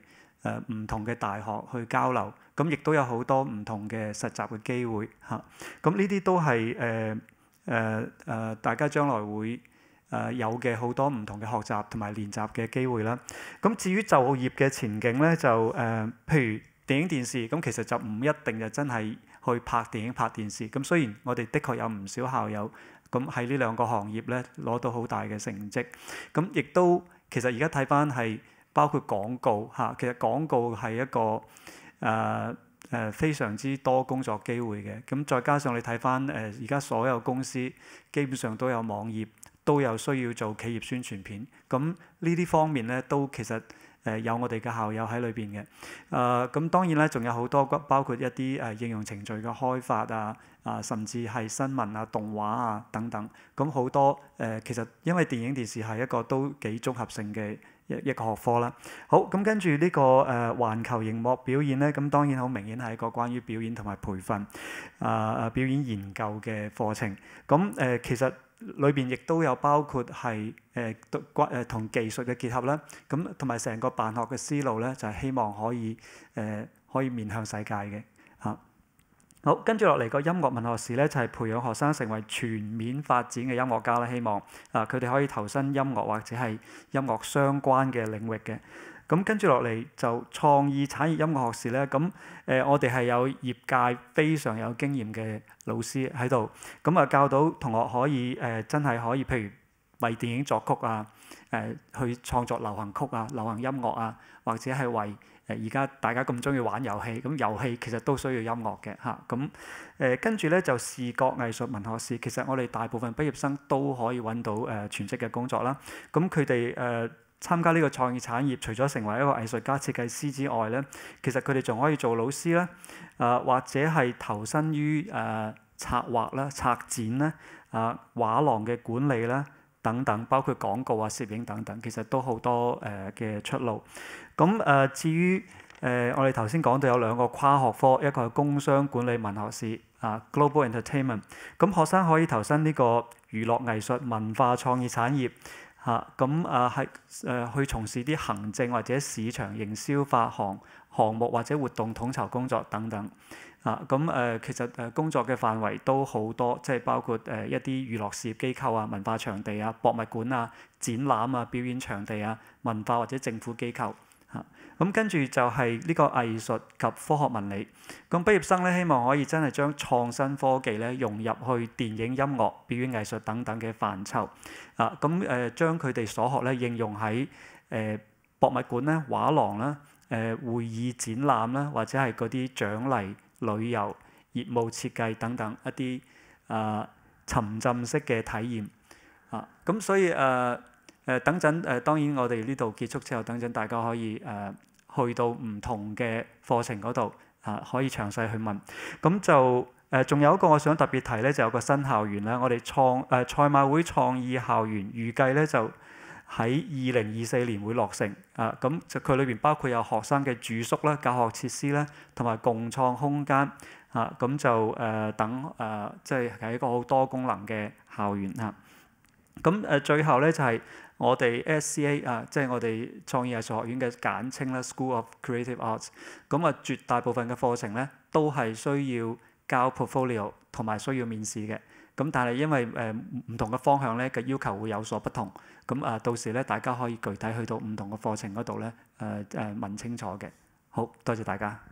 誒唔同嘅大學去交流，咁亦都有好多唔同嘅實習嘅機會嚇。咁呢啲都係誒誒誒大家將來會誒有嘅好多唔同嘅學習同埋練習嘅機會啦。咁至於就業嘅前景咧，就誒、呃、譬如電影電視，咁其實就唔一定就真係去拍電影拍電視。咁雖然我哋的確有唔少校友咁喺呢兩個行業咧攞到好大嘅成績，咁亦都其實而家睇返係包括廣告嚇，其實廣告係一個誒誒、呃呃、非常之多工作機會嘅。咁再加上你睇返誒而家所有公司基本上都有網頁，都有需要做企業宣傳片，咁呢啲方面咧都其實誒有我哋嘅校友喺裏邊嘅。誒、呃、咁當然咧，仲有好多包括一啲誒應用程序嘅開發啊，啊甚至係新聞啊、動畫啊等等。咁好多誒、呃、其實因為電影電視係一個都幾綜合性嘅一一個學科啦。好，咁跟住呢個誒環球熒幕表演咧，咁當然好明顯係一個關於表演同埋培訓啊啊表演研究嘅課程。咁誒、呃、其實裏邊亦都有包括係誒關誒同技術嘅結合啦，咁同埋成個辦學嘅思路咧，就係、是、希望可以誒、呃、可以面向世界嘅嚇。好，跟住落嚟個音樂文學士咧，就係、是、培養學生成為全面發展嘅音樂家啦。希望啊佢哋可以投身音樂或者係音樂相關嘅領域嘅。咁跟住落嚟就創意產業音樂學士咧，咁誒、呃、我哋係有業界非常有經驗嘅老師喺度，咁啊教到同學可以誒、呃、真係可以，譬如為電影作曲啊，誒、呃、去創作流行曲啊、流行音樂啊，或者係為誒而家大家咁中意玩遊戲，咁遊戲其實都需要音樂嘅嚇。咁誒跟住咧就視覺藝術文學士，其實我哋大部分畢業生都可以揾到誒、呃、全職嘅工作啦。咁佢哋誒參加呢個創意產業，除咗成為一個藝術家、設計師之外咧，其實佢哋仲可以做老師啦，啊、呃、或者係投身於誒、呃、策劃啦、策展啦、啊畫廊嘅管理啦等等，包括廣告啊、攝影等等，其實都好多誒嘅、呃、出路。咁誒、呃、至於誒、呃、我哋頭先講到有兩個跨學科，一個係工商管理文學士啊 Global Entertainment， 咁學生可以投身呢個娛樂藝術文化創意產業。嚇咁啊係誒去從事啲行政或者市場營銷發行項目或者活動統籌工作等等啊咁誒其實誒工作嘅範圍都好多，即係包括誒一啲娛樂事業機構啊、文化場地啊、博物館啊、展覽啊、表演場地啊、文化或者政府機構嚇。咁跟住就係呢個藝術及科學文理。咁畢業生咧希望可以真係將創新科技咧融入去電影、音樂、表演藝術等等嘅範疇。啊，咁誒將佢哋所學咧應用喺誒、呃、博物館啦、畫廊啦、誒、呃、會議展覽啦，或者係嗰啲獎勵、旅遊、業務設計等等一啲啊、呃、沉浸式嘅體驗。啊，咁所以誒誒、呃呃、等陣誒、呃，當然我哋呢度結束之後，等陣大家可以誒、呃、去到唔同嘅課程嗰度啊，可以詳細去問。咁就誒仲、呃、有一個我想特別提咧，就有個新校園啦。我哋創誒、呃、賽馬會創意校園預計咧就喺二零二四年會落成啊。咁就佢裏邊包括有學生嘅住宿啦、教學設施啦，同埋共創空間啊。咁就誒、呃、等誒、呃，即係係一個好多功能嘅校園啊。咁誒最後咧就係、是、我哋 S C A 啊，即係我哋創意藝術學院嘅簡稱啦 ，School of Creative Arts。咁啊，絕大部分嘅課程咧都係需要交 portfolio 同埋需要面試嘅，咁但係因為誒唔、呃、同嘅方向咧嘅要求會有所不同，咁啊到時咧大家可以具體去到唔同嘅課程嗰度咧誒誒問清楚嘅。好多謝大家。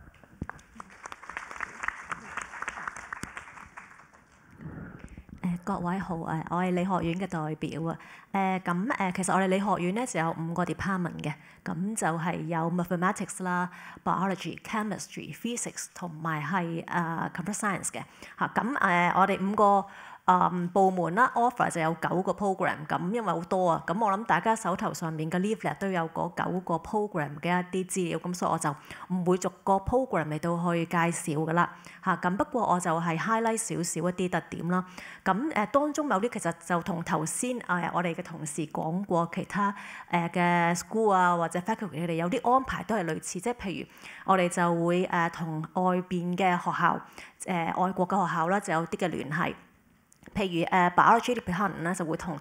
誒各位好誒，我係理學院嘅代表啊。誒咁誒，其實我哋理學院咧就有五個 department 嘅，咁就係有 mathematics 啦、biology、chemistry、physics 同埋係誒 computer science 嘅嚇。咁誒我哋五個誒部門啦 offer 就有九個 program，咁因為好多啊，咁我諗大家手頭上面嘅 leaflet 都有嗰九個 program 嘅一啲資料，咁所以我就唔會逐個 program 嚟到去介紹噶啦嚇。咁不過我就係 highlight 少少一啲特點啦。咁誒當中有啲其實就同頭先誒我哋嘅同事講過其他誒嘅 school 啊或者 faculty 佢哋有啲安排都係類似，即係譬如我哋就會誒同外邊嘅學校誒外國嘅學校啦就有啲嘅聯繫。譬如誒 biology department 咧就會同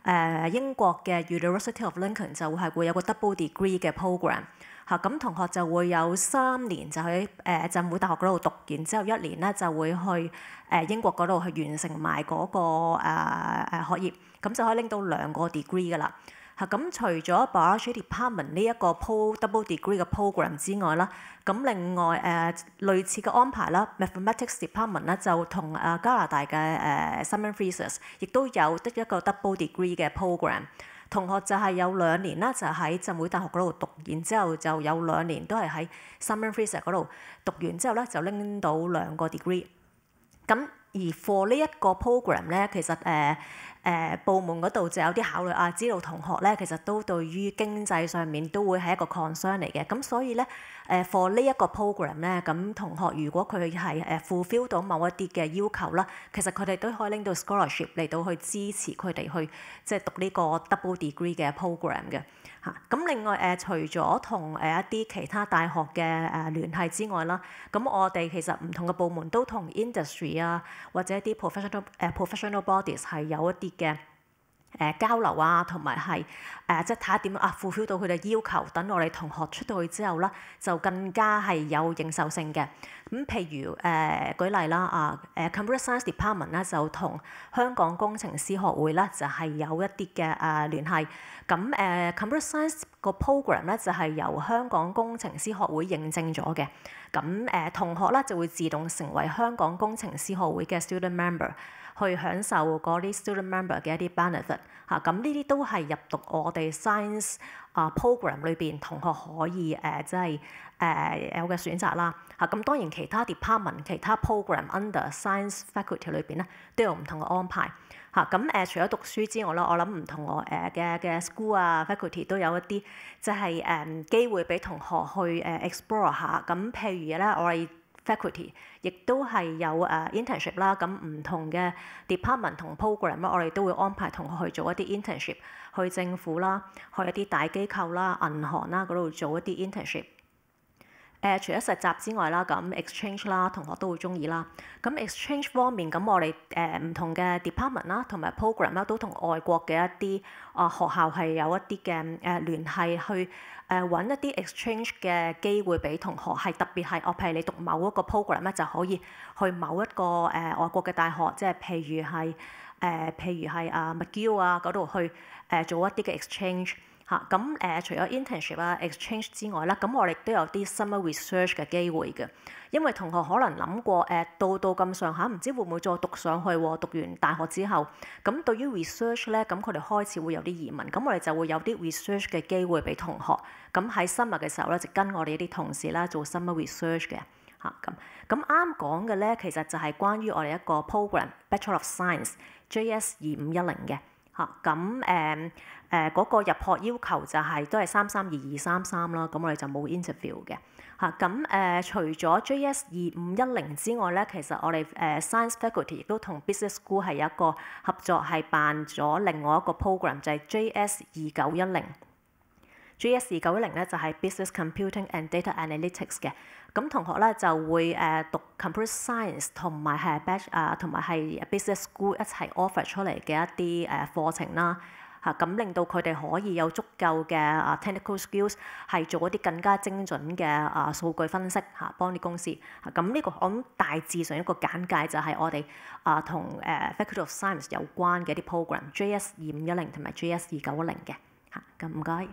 誒英國嘅 University of Lincoln 就係會有個 double degree 嘅 program 嚇，咁同學就會有三年就喺誒浸會大學嗰度讀，然之後一年咧就會去誒英國嗰度去完成埋嗰個誒誒學業，咁就可以拎到兩個 degree 㗎啦。嚇咁除咗 biology department 呢一個 po double degree 嘅 program 之外啦，咁另外誒、呃、類似嘅安排啦 ，mathematics department 咧就同誒加拿大嘅誒 Simon Fraser 亦都有得一個 double degree 嘅 program。同學就係有兩年啦，就喺浸會大學嗰度讀，然之後就有兩年都係喺 Simon Fraser 嗰度讀完之後咧就拎到兩個 degree。咁而 for 呢一個 program 咧，其實誒誒、呃呃、部門嗰度就有啲考慮啊，知道同學咧其實都對於經濟上面都會係一個 concern 嚟嘅，咁所以咧誒 for 呢一個 program 咧，咁同學如果佢係誒 fulfill 到某一啲嘅要求啦，其實佢哋都可以拎到 scholarship 嚟到去支持佢哋去即係讀呢個 double degree 嘅 program 嘅。咁另外誒、呃，除咗同誒一啲其他大學嘅誒、呃、聯繫之外啦，咁我哋其實唔同嘅部門都同 industry 啊，或者一啲 professional 誒、呃、professional bodies 係有一啲嘅誒交流啊，同埋係誒即係睇下點樣啊 fulfill 到佢哋要求，等我哋同學出到去之後啦，就更加係有認受性嘅。咁譬如誒、呃、舉例啦啊誒 computer science department 咧就同香港工程師學會咧就係、是、有一啲嘅誒聯繫。咁誒、呃、computer science 個 program 咧就係、是、由香港工程師學會認證咗嘅。咁誒、呃、同學咧就會自動成為香港工程師學會嘅 student member，去享受嗰啲 student member 嘅一啲 benefit 嚇。咁呢啲都係入讀我哋 science 啊 program 裏邊同學可以誒即係誒有嘅選擇啦嚇。咁當然其他 department 其他 program under science faculty 裏邊咧都有唔同嘅安排。嚇咁誒，除咗讀書之外啦，我諗唔同我誒嘅嘅 school 啊 faculty 都有一啲即係誒機會俾同學去誒 explore 下。咁譬如咧，我哋 faculty 亦都係有誒 internship 啦。咁唔同嘅 department 同 program 啦，我哋都會安排同學去做一啲 internship，去政府啦，去一啲大機構啦、銀行啦嗰度做一啲 internship。誒、呃、除咗實習之外啦，咁 exchange 啦，同學都會中意啦。咁 exchange 方面，咁我哋誒唔同嘅 department 啦，同埋 program 啦，都同外國嘅一啲啊、呃、學校係有一啲嘅誒聯繫，去誒揾、呃、一啲 exchange 嘅機會俾同學，係特別係我譬如你讀某一個 program 咧，就可以去某一個誒、呃、外國嘅大學，即係譬如係誒、呃、譬如係啊 McGill 啊嗰度去誒、呃、做一啲嘅 exchange。嚇咁誒，除咗 internship 啊、exchange 之外啦，咁我哋都有啲 summer research 嘅機會嘅。因為同學可能諗過誒、呃，到到咁上下，唔知會唔會再讀上去喎？讀完大學之後，咁對於 research 咧，咁佢哋開始會有啲疑問，咁我哋就會有啲 research 嘅機會俾同學。咁喺 summer 嘅時候咧，就跟我哋啲同事啦做 summer research 嘅嚇咁。咁啱講嘅咧，其實就係關於我哋一個 program Bachelor of Science J S 二五一零嘅。嚇咁誒誒嗰個入學要求就係、是、都係三三二二三三啦，咁我哋就冇 interview 嘅嚇。咁、啊、誒除咗 J S 二五一零之外咧，其實我哋誒、呃、Science Faculty 亦都同 Business School 係有一個合作，係辦咗另外一個 program 就係 J S 二九一零。J S 二九一零咧就係、是、Business Computing and Data Analytics 嘅。咁同學咧就會誒讀 Computer Science 同埋係 Bach 啊，同埋係 Business School 一齊 offer 出嚟嘅一啲誒課程啦嚇，咁令到佢哋可以有足夠嘅啊 technical skills， 係做一啲更加精準嘅啊數據分析嚇，幫啲公司嚇。咁呢個我諗大致上一個簡介就係我哋啊同誒 Faculty of Science 有關嘅一啲 program J S 二五一零同埋 J S 二九一零嘅嚇。咁唔該。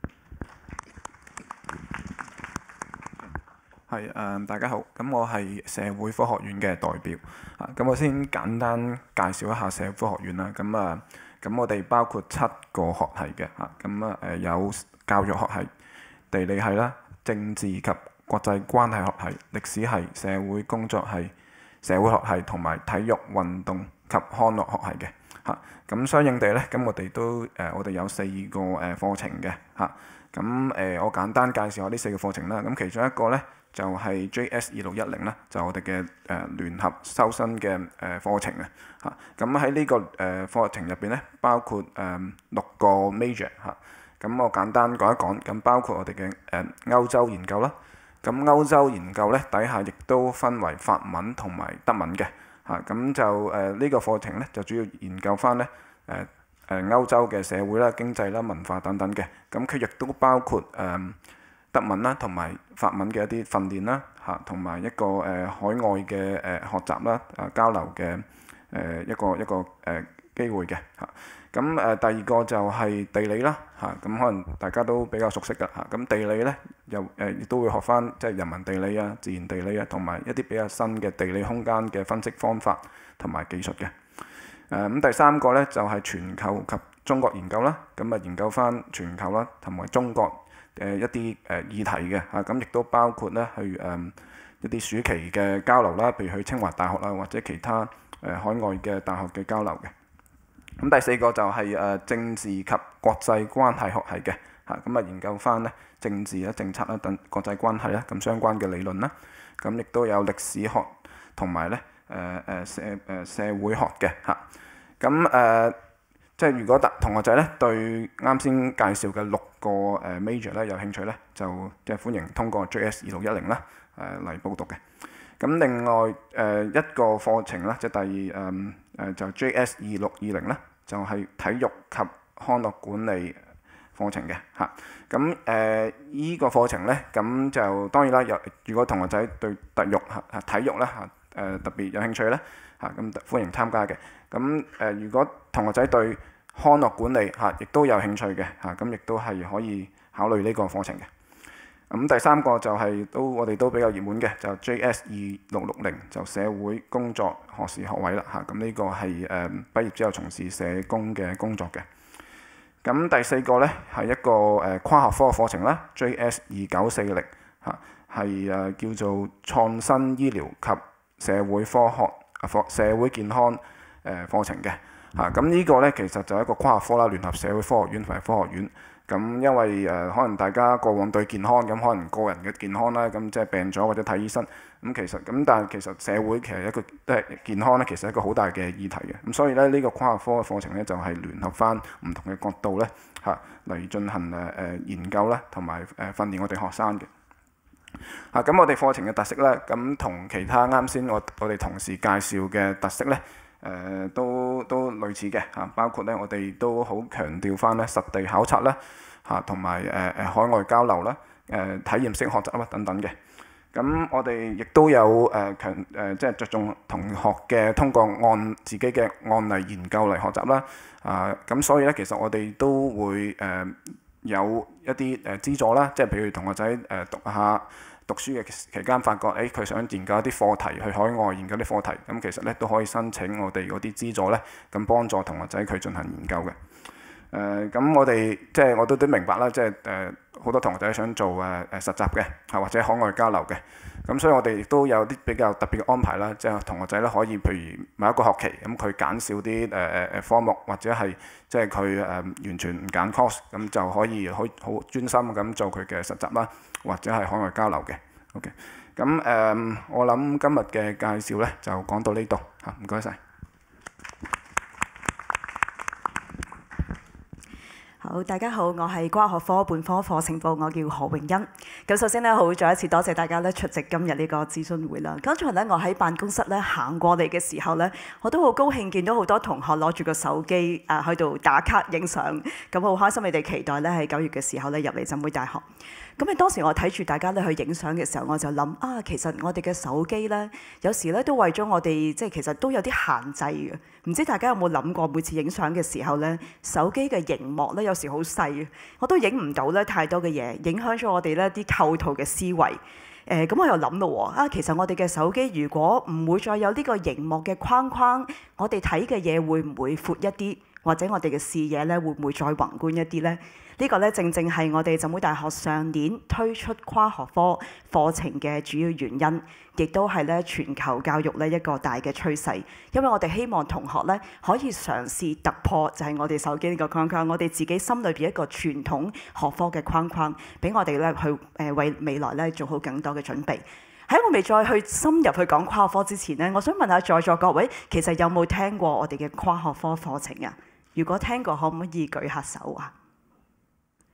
係誒、呃，大家好。咁我係社會科學院嘅代表啊。咁我先簡單介紹一下社會科學院啦。咁啊，咁我哋包括七個學系嘅嚇。咁啊誒有教育學系、地理系啦、政治及國際關係學系、歷史系、社會工作系、社會學系同埋體育運動及康樂學系嘅嚇。咁相應地咧，咁我哋都誒、呃、我哋有四個誒課程嘅嚇。咁誒、呃、我簡單介紹下呢四個課程啦。咁其中一個咧，就係 J S 二六一零啦，就係、我哋嘅誒聯合收生嘅誒課程啊嚇。咁喺呢個誒課程入邊咧，包括誒、呃、六個 major 嚇。咁我簡單講一講，咁包括我哋嘅誒歐洲研究啦。咁歐洲研究咧底下亦都分為法文同埋德文嘅嚇。咁就誒呢、呃這個課程咧就主要研究翻咧誒誒歐洲嘅社會啦、經濟啦、文化等等嘅。咁佢亦都包括誒、呃、德文啦同埋法文嘅一啲訓練啦嚇，同埋一個誒、呃、海外嘅誒、呃、學習啦、啊交流嘅誒、呃、一個一個誒、呃、機會嘅嚇。咁誒、呃、第二個就係地理啦嚇，咁、啊、可能大家都比較熟悉㗎嚇。咁、啊、地理咧又誒亦都會學返即係人文地理啊、自然地理啊，同埋一啲比較新嘅地理空間嘅分析方法同埋技術嘅。誒、啊、咁第三個咧就係、是、全球及中國研究啦，咁啊研究返全球啦同埋中國誒一啲誒議題嘅嚇，咁、啊、亦都包括咧去誒、嗯、一啲暑期嘅交流啦，譬如去清華大學啦或者其他誒、呃、海外嘅大學嘅交流嘅。咁第四個就係誒政治及國際關係學系嘅嚇，咁啊研究翻咧政治啦、政策啦等國際關係啦咁相關嘅理論啦，咁亦都有歷史學同埋咧誒誒社誒社會學嘅嚇，咁誒即係如果同學仔咧對啱先介紹嘅六個誒 major 咧有興趣咧，就即係歡迎通過 J S 二六一零啦誒嚟報讀嘅。咁另外誒、呃、一個課程啦，即係第二誒誒就 J S 二六二零咧，就係、是、體育及康樂管理課程嘅嚇。咁誒依個課程咧，咁就當然啦，有如果同學仔對體育嚇體育咧嚇誒特別有興趣咧嚇，咁歡迎參加嘅。咁誒、呃、如果同學仔對康樂管理嚇亦都有興趣嘅嚇，咁亦都係可以考慮呢個課程嘅。咁第三個就係、是、都我哋都比較熱門嘅，就 J S 二六六零就社會工作學士學位啦嚇。咁呢個係誒畢業之後從事社工嘅工作嘅。咁第四個咧係一個誒跨學科課程啦 ，J S 二九四零嚇係誒叫做創新醫療及社會科學啊課社會健康誒課程嘅嚇。咁呢個咧其實就係一個跨學科啦，聯合社會科學院同埋科學院。咁因為誒、呃、可能大家過往對健康咁可能個人嘅健康啦，咁即係病咗或者睇醫生咁其實咁，但係其實社會其實一個都係健康咧，其實係一個好大嘅議題嘅。咁所以咧呢、這個跨學科嘅課程咧就係、是、聯合翻唔同嘅角度咧嚇嚟進行誒誒、呃、研究啦，同埋誒訓練我哋學生嘅嚇。咁、啊、我哋課程嘅特色咧，咁同其他啱先我我哋同事介紹嘅特色咧。誒、呃、都都類似嘅嚇，包括咧我哋都好強調翻咧實地考察啦嚇，同埋誒誒海外交流啦、誒、呃、體驗式學習啦等等嘅。咁我哋亦都有誒強誒即係着重同學嘅通過按自己嘅案例研究嚟學習啦。啊咁所以咧其實我哋都會誒、呃、有一啲誒資助啦，即係譬如同學仔誒讀下。讀書嘅期間發覺，誒佢想研究一啲課題，去海外研究啲課題，咁其實咧都可以申請我哋嗰啲資助咧，咁幫助同學仔佢進行研究嘅。誒、呃，咁我哋即係我都都明白啦，即係誒好多同學仔想做誒誒、呃、實習嘅，嚇或者海外交流嘅。咁所以我哋亦都有啲比較特別嘅安排啦，即係同學仔咧可以，譬如某一個學期，咁佢揀少啲誒誒誒科目，或者係即係佢誒完全唔揀 course，咁就可以好好專心咁做佢嘅實習啦。或者係海外交流嘅 ，OK，咁誒、呃，我諗今日嘅介紹咧就講到呢度嚇，唔該晒。 好，大家好，我係跨學科本科課程部，我叫何詠欣。咁首先咧，好再一次多謝大家咧出席今日呢個諮詢會啦。剛才咧，我喺辦公室咧行過嚟嘅時候咧，我都好高興見到好多同學攞住個手機啊喺度打卡影相，咁好開心你哋期待咧喺九月嘅時候咧入嚟浸會大學。咁你當時我睇住大家咧去影相嘅時候，我就諗啊，其實我哋嘅手機咧，有時咧都為咗我哋，即係其實都有啲限制嘅。唔知大家有冇諗過，每次影相嘅時候咧，手機嘅熒幕咧有時好細，我都影唔到咧太多嘅嘢，影響咗我哋咧啲構圖嘅思維。誒、呃，咁我又諗到喎，啊，其實我哋嘅手機如果唔會再有呢個熒幕嘅框框，我哋睇嘅嘢會唔會闊一啲，或者我哋嘅視野咧會唔會再宏觀一啲咧？呢個咧正正係我哋浸會大學上年推出跨學科課程嘅主要原因，亦都係咧全球教育咧一個大嘅趨勢。因為我哋希望同學咧可以嘗試突破，就係我哋手機呢個框框，我哋自己心裏邊一個傳統學科嘅框框，俾我哋咧去誒為未來咧做好更多嘅準備。喺我未再去深入去講跨學科之前咧，我想問下在座各位，其實有冇聽過我哋嘅跨學科課程啊？如果聽過，可唔可以舉下手啊？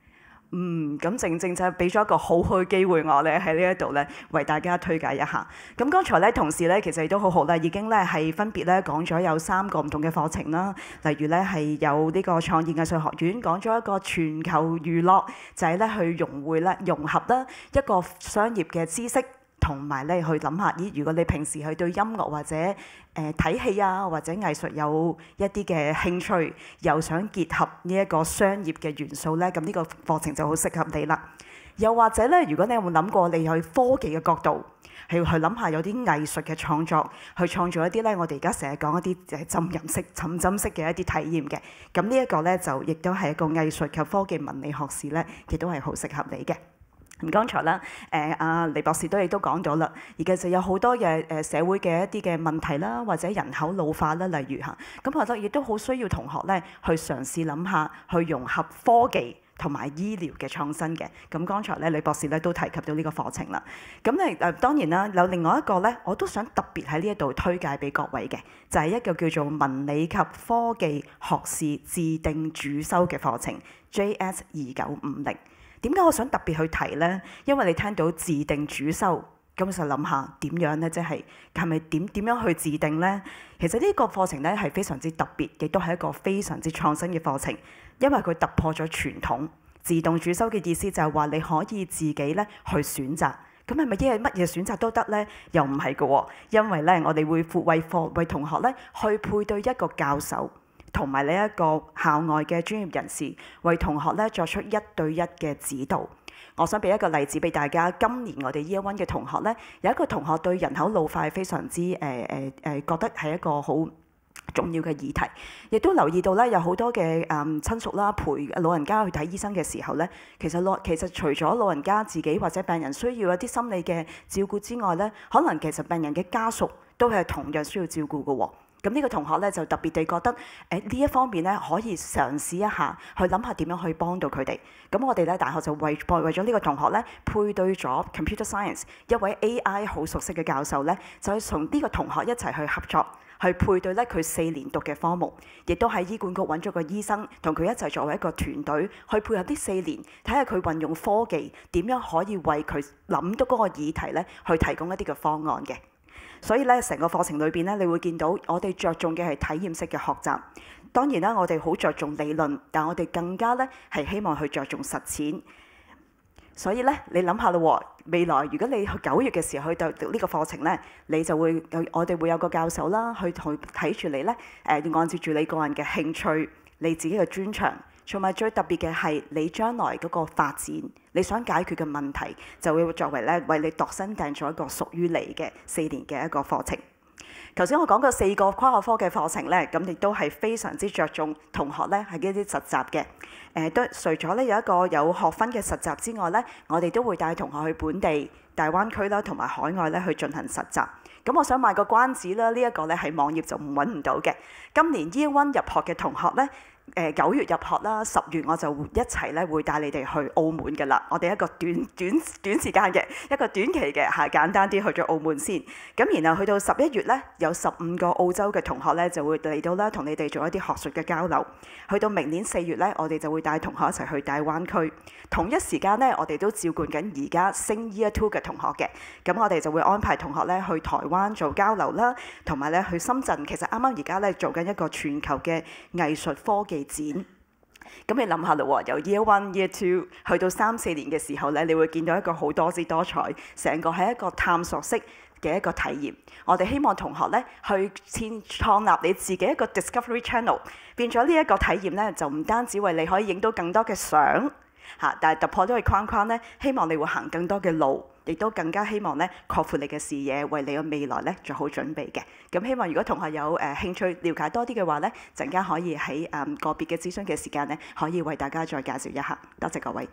嗯，咁正正就係俾咗一個好好嘅機會我咧喺呢一度咧為大家推介一下。咁剛才咧同事咧其實亦都好好啦，已經咧係分別咧講咗有三個唔同嘅課程啦，例如咧係有呢個創意藝術學院講咗一個全球娛樂，就係咧去融匯咧融合啦一個商業嘅知識。同埋咧去諗下，咦？如果你平時去對音樂或者誒睇、呃、戲啊，或者藝術有一啲嘅興趣，又想結合呢一個商業嘅元素咧，咁呢個課程就好適合你啦。又或者咧，如果你有冇諗過，你去科技嘅角度，係去諗下有啲藝術嘅創作，去創造一啲咧，我哋而家成日講一啲誒浸淫式、沉浸式嘅一啲體驗嘅，咁呢一個咧就亦都係一個藝術及科技文理學士咧，亦都係好適合你嘅。咁剛才啦，誒阿黎博士都亦都講咗啦，而其實有好多嘅誒社會嘅一啲嘅問題啦，或者人口老化啦，例如嚇，咁我覺得亦都好需要同學咧去嘗試諗下，去融合科技同埋醫療嘅創新嘅。咁剛才咧，李博士咧都提及到呢個課程啦。咁咧誒當然啦，有另外一個咧，我都想特別喺呢一度推介俾各位嘅，就係一個叫做文理及科技學士自定主修嘅課程 J S 二九五零。點解我想特別去提呢？因為你聽到自定主修，咁就諗下點樣呢？即係係咪點點樣去自定呢？其實呢個課程咧係非常之特別，亦都係一個非常之創新嘅課程，因為佢突破咗傳統。自動主修嘅意思就係話你可以自己咧去選擇。咁係咪因為乜嘢選擇都得呢？又唔係嘅喎，因為咧我哋會為為課為同學咧去配對一個教授。同埋呢一個校外嘅專業人士，為同學咧作出一對一嘅指導。我想俾一個例子俾大家。今年我哋 Year One 嘅同學咧，有一個同學對人口老化係非常之誒誒誒，覺得係一個好重要嘅議題，亦都留意到咧有好多嘅誒、嗯、親屬啦，陪老人家去睇醫生嘅時候咧，其實老其實除咗老人家自己或者病人需要一啲心理嘅照顧之外咧，可能其實病人嘅家屬都係同樣需要照顧嘅喎。咁呢個同學咧就特別地覺得，誒、呃、呢一方面咧可以嘗試一下，去諗下點樣去幫到佢哋。咁我哋咧大學就為為咗呢個同學咧配對咗 Computer Science 一位 A I 好熟悉嘅教授咧，就係同呢個同學一齊去合作，去配對咧佢四年讀嘅科目，亦都喺醫管局揾咗個醫生，同佢一齊作為一個團隊去配合呢四年，睇下佢運用科技點樣可以為佢諗到嗰個議題咧，去提供一啲嘅方案嘅。所以咧，成個課程裏邊咧，你會見到我哋着重嘅係體驗式嘅學習。當然啦，我哋好着重理論，但我哋更加咧係希望去着重實踐。所以咧，你諗下咯，未來如果你去九月嘅時候去讀呢個課程咧，你就會有我哋會有個教授啦，去去睇住你咧，誒、呃，按照住你個人嘅興趣，你自己嘅專長。同埋最特別嘅係你將來嗰個發展，你想解決嘅問題，就會作為咧為你度身訂做一個屬於你嘅四年嘅一個課程。頭先我講過四個跨學科嘅課程咧，咁亦都係非常之着重同學咧係一啲實習嘅。誒、呃，都除咗咧有一個有學分嘅實習之外咧，我哋都會帶同學去本地、大灣區啦同埋海外咧去進行實習。咁我想賣個關子啦，呢、這、一個咧喺網頁就唔揾唔到嘅。今年 Year One 入學嘅同學咧。誒九月入學啦，十月我就一齊咧會帶你哋去澳門嘅啦。我哋一個短短短時間嘅一個短期嘅係簡單啲去咗澳門先。咁然後去到十一月咧，有十五個澳洲嘅同學咧就會嚟到啦，同你哋做一啲學術嘅交流。去到明年四月咧，我哋就會帶同學一齊去大灣區。同一時間咧，我哋都照顧緊而家升 Year Two 嘅同學嘅。咁我哋就會安排同學咧去台灣做交流啦，同埋咧去深圳。其實啱啱而家咧做緊一個全球嘅藝術科技展。咁你諗下咯，由 Year One、Year Two 去到三四年嘅時候咧，你會見到一個好多姿多彩，成個係一個探索式嘅一個體驗。我哋希望同學咧去先創立你自己一個 Discovery Channel， 變咗呢一個體驗咧，就唔單止為你可以影到更多嘅相嚇，但係突破咗個框框咧，希望你會行更多嘅路。亦都更加希望咧擴闊你嘅視野，為你嘅未來咧做好準備嘅。咁希望如果同學有誒、呃、興趣了解多啲嘅話咧，陣間可以喺誒、嗯、個別嘅諮詢嘅時間咧，可以為大家再介紹一下。多謝各位。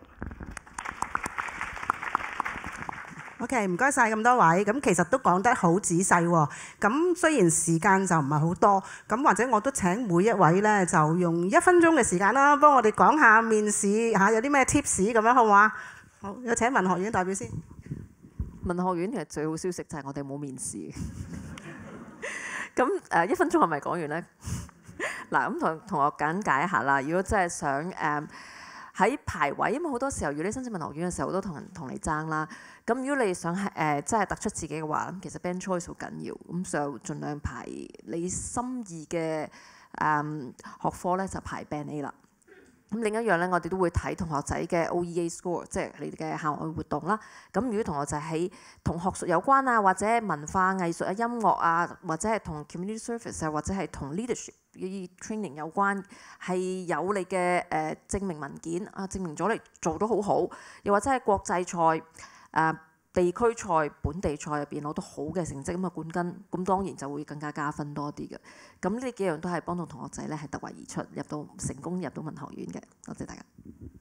OK， 唔該晒咁多位。咁其實都講得好仔細喎。咁雖然時間就唔係好多，咁或者我都請每一位咧就用一分鐘嘅時間啦，幫我哋講下面試嚇有啲咩 tips 咁樣好嘛？好，有請文學院代表先。 文學院其實最好消息就係我哋冇面試。咁誒、呃、一分鐘係咪講完呢？嗱，咁同同學簡介一下啦。如果真係想誒喺排位，因為好多時候，如果你申請文學院嘅時候，好多同人同你爭啦。咁如果你想係誒即係突出自己嘅話，咁其實 band choice 好緊要，咁就盡量排你心意嘅誒、嗯、學科咧，就排 band A 啦。咁另一樣咧，我哋都會睇同學仔嘅 O E A score， 即係你哋嘅校外活動啦。咁如果同學仔喺同學術有關啊，或者文化藝術啊、音樂啊，或者係同 community service 啊，或者係同 leadership 嘅 training 有關，係有你嘅誒證明文件啊，證明咗你做得好好，又或者係國際賽誒、呃、地區賽、本地賽入邊攞到好嘅成績咁嘅冠軍，咁當然就會更加加分多啲嘅。咁呢幾樣都係幫到同學仔咧係突圍而出，入到成功入到文學院嘅。多謝大家。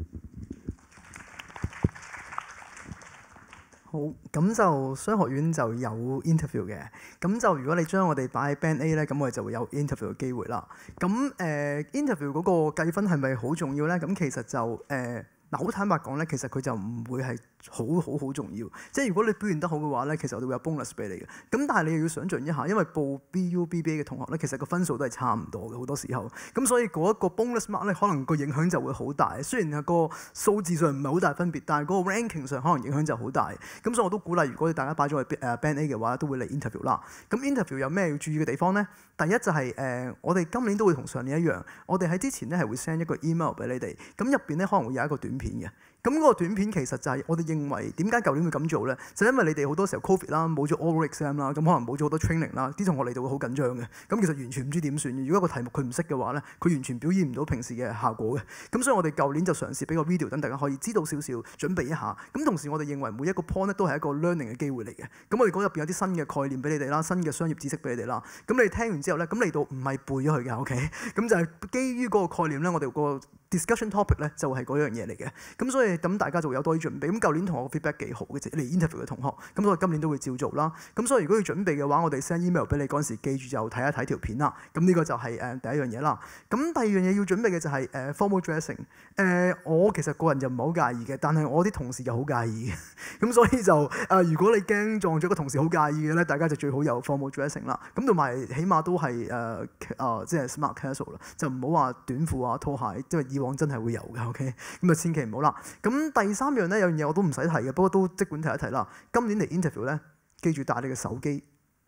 好，咁就商學院就有 interview 嘅，咁就如果你將我哋擺喺 Band A 咧，咁我哋就會有 interview 嘅機會啦。咁誒、呃、interview 嗰個計分係咪好重要咧？咁其實就誒。呃嗱，好坦白講咧，其實佢就唔會係好好好重要。即係如果你表現得好嘅話咧，其實我哋會有 bonus 俾你嘅。咁但係你又要想像一下，因為報 B U B B A 嘅同學咧，其實個分數都係差唔多嘅好多時候。咁所以嗰一個 bonus mark 咧，可能個影響就會好大。雖然係個數字上唔係好大分別，但係嗰個 ranking 上可能影響就好大。咁所以我都鼓勵，如果大家擺咗去誒 Band A 嘅話，都會嚟 interview 啦。咁 interview 有咩要注意嘅地方咧？第一就係、是、誒、呃，我哋今年都會同上年一樣，我哋喺之前咧係會 send 一個 email 俾你哋。咁入邊咧可能會有一個短片嘅。咁嗰個短片其實就係我哋認為點解舊年會咁做咧？就因為你哋好多時候 Covid 啦，冇咗 oral exam 啦，咁可能冇咗好多 training 啦，啲同學嚟到會好緊張嘅。咁其實完全唔知點算。如果個題目佢唔識嘅話咧，佢完全表現唔到平時嘅效果嘅。咁所以我哋舊年就嘗試俾個 video 等大家可以知道少少，準備一下。咁同時我哋認為每一個 point 咧都係一個 learning 嘅機會嚟嘅。咁我哋嗰入邊有啲新嘅概念俾你哋啦，新嘅商業知識俾你哋啦。咁你哋聽完之後咧，咁嚟到唔係背咗佢嘅 ，OK？ 咁就係基於嗰個概念咧，我哋個 discussion topic 咧就係嗰樣嘢嚟嘅。咁所以咁大家就會有多啲準備。咁舊年同學嘅 feedback 幾好嘅，嚟 interview 嘅同學。咁所以今年都會照做啦。咁所以如果要準備嘅話，我哋 send email 俾你嗰陣時，記住就睇一睇條片啦。咁呢個就係誒第一樣嘢啦。咁第二樣嘢要準備嘅就係誒 formal dressing。誒我其實個人就唔係好介意嘅，但係我啲同事就好介意嘅。咁所以就誒如果你驚撞咗個同事好介意嘅咧，大家就最好有 formal dressing 啦。咁同埋起碼都係誒誒即係 smart casual 啦，就唔好話短褲啊拖鞋，因為以往真係會有嘅。OK，咁啊千祈唔好啦。咁第三樣咧有樣嘢我都唔使提嘅，不過都即管提一提啦。今年嚟 interview 咧，記住帶你嘅手機，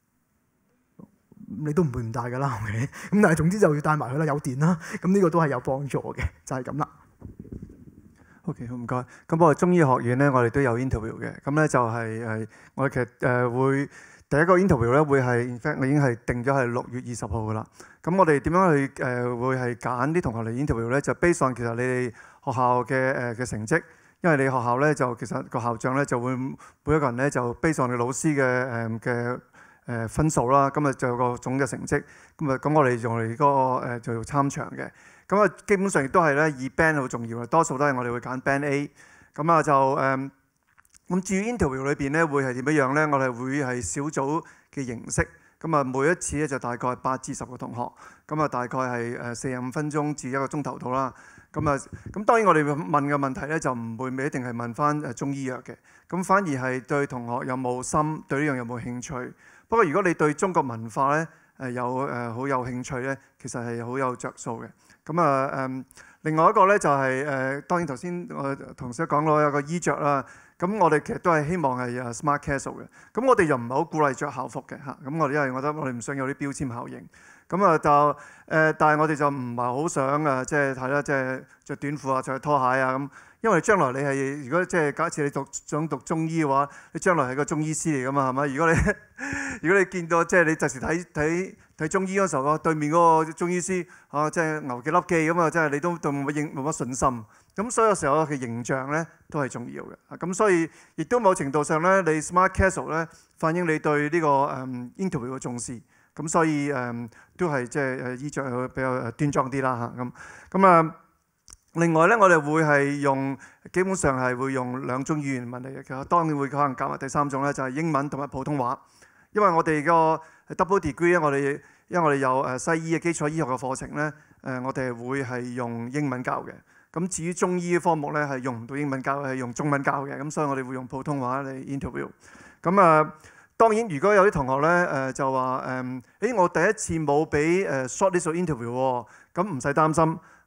你都唔會唔帶㗎啦。OK，咁但係總之就要帶埋佢啦，有電啦。咁呢個都係有幫助嘅，就係咁啦。 OK， 好唔該。咁我哋中醫學院咧，我哋都有 interview 嘅。咁咧就係誒，我哋其實誒會第一個 interview 咧會係 in fact 我已經係定咗係六月二十號㗎啦。咁我哋點樣去誒、呃、會係揀啲同學嚟 interview 咧？就 based on 其實你哋學校嘅誒嘅成績，因為你學校咧就其實個校長咧就會每一個人咧就 based on 你老師嘅誒嘅誒分數啦，咁啊就有個總嘅成績，咁啊咁我哋用嚟嗰個誒就參詳嘅。咁啊基本上亦都係咧以 band 好重要嘅，多數都係我哋會揀 band A。咁啊就誒咁至於 interview 裏邊咧會係點樣樣咧？我哋會係小組嘅形式。咁啊，每一次咧就大概八至十個同學，咁啊大概係誒四十五分鐘至一個鐘頭到啦。咁啊，咁當然我哋問嘅問題咧就唔會一定係問翻誒中醫藥嘅，咁反而係對同學有冇心，對呢樣有冇興趣。不過如果你對中國文化咧誒有誒好有興趣咧，其實係好有着數嘅。咁啊誒，另外一個咧就係誒，當然頭先我同事講過有個衣着啦。咁我哋其實都係希望係誒 smart casual 嘅，咁我哋又唔係好鼓勵着校服嘅嚇，咁我哋因為覺得我哋唔想有啲標籤效應，咁啊就誒、呃，但係我哋就唔係好想啊，即係睇啦，即係着短褲啊，着拖鞋啊咁，因為將來你係如果即係假設你讀想讀中醫嘅話，你將來係個中醫師嚟噶嘛，係咪？如果你如果你見到即係你第時睇睇睇中醫嗰時候，對面嗰個中醫師啊，即係牛幾粒記咁啊，即係你都對冇乜應冇乜信心。咁所有時候嘅形象咧都係重要嘅，咁所以亦都某程度上咧，你 smart casual 咧反映你對呢、這個誒、um, interview 嘅重視，咁所以誒、um, 都係即係誒衣着比較端莊啲啦嚇咁。咁啊，另外咧我哋會係用基本上係會用兩種語言問你嘅，其實當然會可能夾埋第三種咧，就係、是、英文同埋普通話，因為我哋個 double degree 咧，我哋因為我哋有誒西醫嘅基礎醫學嘅課程咧，誒我哋會係用英文教嘅。咁至於中醫嘅科目咧，係用唔到英文教，係用中文教嘅。咁所以我哋會用普通話嚟 interview。咁啊，當然如果有啲同學咧，誒就話誒，誒我第一次冇俾誒 shortlist interview 喎，咁唔使擔心。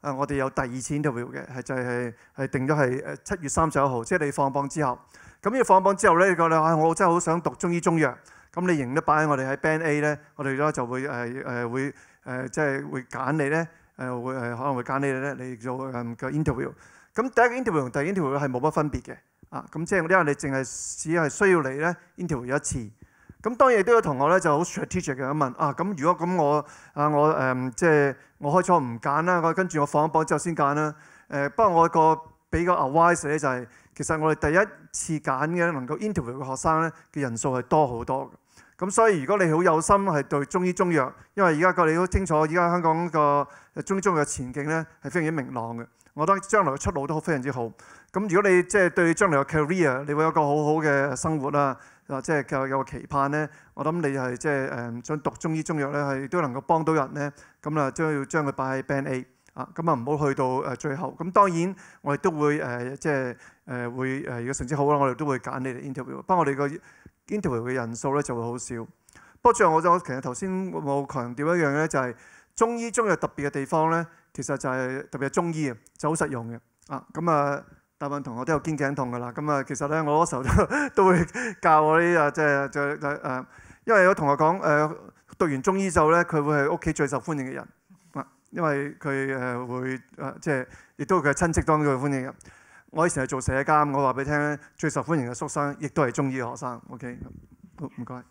誒我哋有第二次 interview 嘅，係就係係定咗係誒七月三十一號，即係你放榜之後。咁要放榜之後咧，你覺得啊，我真係好想讀中醫中藥。咁你仍然都擺喺我哋喺 Band A 咧，我哋咧就會誒誒會誒即係會揀你咧，誒會誒可能會揀你哋咧嚟做誒個 interview。咁第一個 interview 同第二個 interview 係冇乜分別嘅，啊咁即係因為你淨係只係需要你咧 interview 一次。咁當然亦都有同學咧就好 strategic 嘅咁問啊，咁如果咁我啊我誒即係我開初唔揀啦，我跟住我放榜之後先揀啦。誒不過我個比較 advice 咧就係、是、其實我哋第一次揀嘅能夠 interview 嘅學生咧嘅人數係多好多嘅。咁所以如果你好有心係對中醫中藥，因為而家個你都清楚，而家香港個中醫中藥嘅前景咧係非常之明朗嘅。我覺得將來嘅出路都非常之好。咁如果你即係對你將來嘅 career，你會有一個好好嘅生活啦，啊即係有有個期盼咧，我諗你係即係誒想讀中醫中藥咧，係都能夠幫到人咧。咁啊，將要將佢擺喺 Band A 啊，咁啊唔好去到誒最後。咁當然我哋都會誒即係誒會誒如果成績好啦，我哋都會揀你哋 interview。不過我哋個 interview 嘅人數咧就會好少。不過最後我就其實頭先冇強調一樣咧，就係中醫中藥特別嘅地方咧，其實就係特別係中醫啊，就好實用嘅啊。咁啊，大部分同學都有肩頸痛㗎啦。咁啊，其實咧我嗰時候都都會教我啲啊，即係即係誒，因為有同學講誒讀完中醫之後咧，佢會係屋企最受歡迎嘅人啊，因為佢誒會誒即係亦都係佢親戚當中最歡迎嘅人。我以前係做社監，我話俾你聽咧，最受歡迎嘅宿生亦都係中醫嘅學生。OK， 好唔該。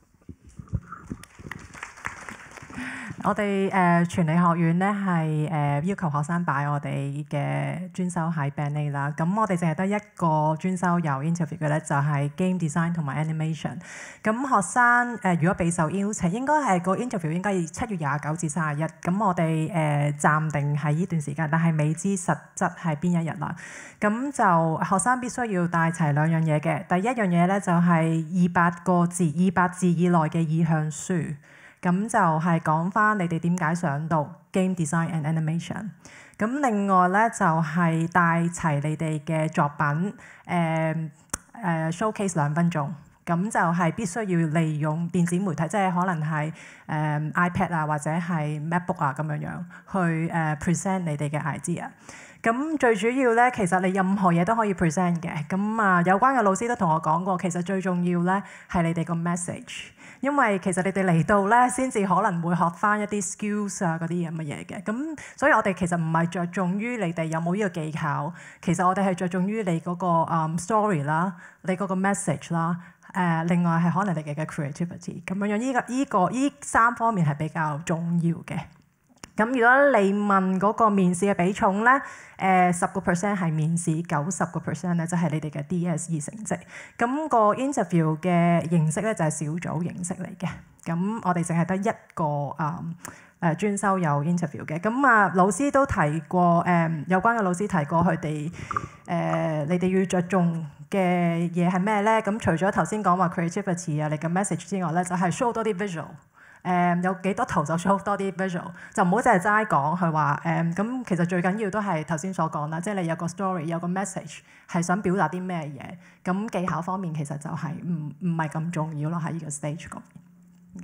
我哋誒、呃、全理學院咧係誒要求學生擺我哋嘅專修喺 Band A 啦。咁我哋淨係得一個專修有 interview 嘅咧，就係、是、game design 同埋 animation。咁學生誒、呃、如果備受邀請，應該係個 interview 應該係七月廿九至三十一。咁我哋誒、呃、暫定喺呢段時間，但係未知實質係邊一日啦。咁就學生必須要帶齊兩樣嘢嘅。第一樣嘢咧就係二百個字、二百字以內嘅意向書。咁就係講翻你哋點解想讀 game design and animation。咁另外咧就係帶齊你哋嘅作品，誒、呃、誒、呃、showcase 兩分鐘。咁就係必須要利用電子媒體，即係可能係誒、呃、iPad 啊或者係 MacBook 啊咁樣樣去誒、呃、present 你哋嘅 idea。咁最主要咧，其實你任何嘢都可以 present 嘅。咁啊，有關嘅老師都同我講過，其實最重要咧係你哋個 message。因為其實你哋嚟到咧，先至可能會學翻一啲 skills 啊嗰啲咁嘅嘢嘅。咁所以我哋其實唔係着重於你哋有冇呢個技巧，其實我哋係着重於你嗰個 story 啦，你嗰個 message 啦。誒，另外係可能你哋嘅 creativity 咁樣樣。呢個呢個呢三方面係比較重要嘅。咁如果你問嗰個面試嘅比重咧，誒十個 percent 係面試，九十個 percent 咧就係你哋嘅 D S E 成績。咁個 interview 嘅形式咧就係小組形式嚟嘅。咁我哋淨係得一個誒誒專修有 interview 嘅。咁啊老師都提過，誒有關嘅老師提過佢哋誒你哋要着重嘅嘢係咩咧？咁除咗頭先講話 creativity 啊，你嘅 message 之外咧，就係 show 多啲 visual。誒、嗯、有幾多圖就 show 多啲 visual，就唔好淨係齋講佢話誒咁。其實最緊要都係頭先所講啦，即係你有個 story， 有個 message 係想表達啲咩嘢。咁技巧方面其實就係唔唔係咁重要咯，喺呢個 stage 嗰邊。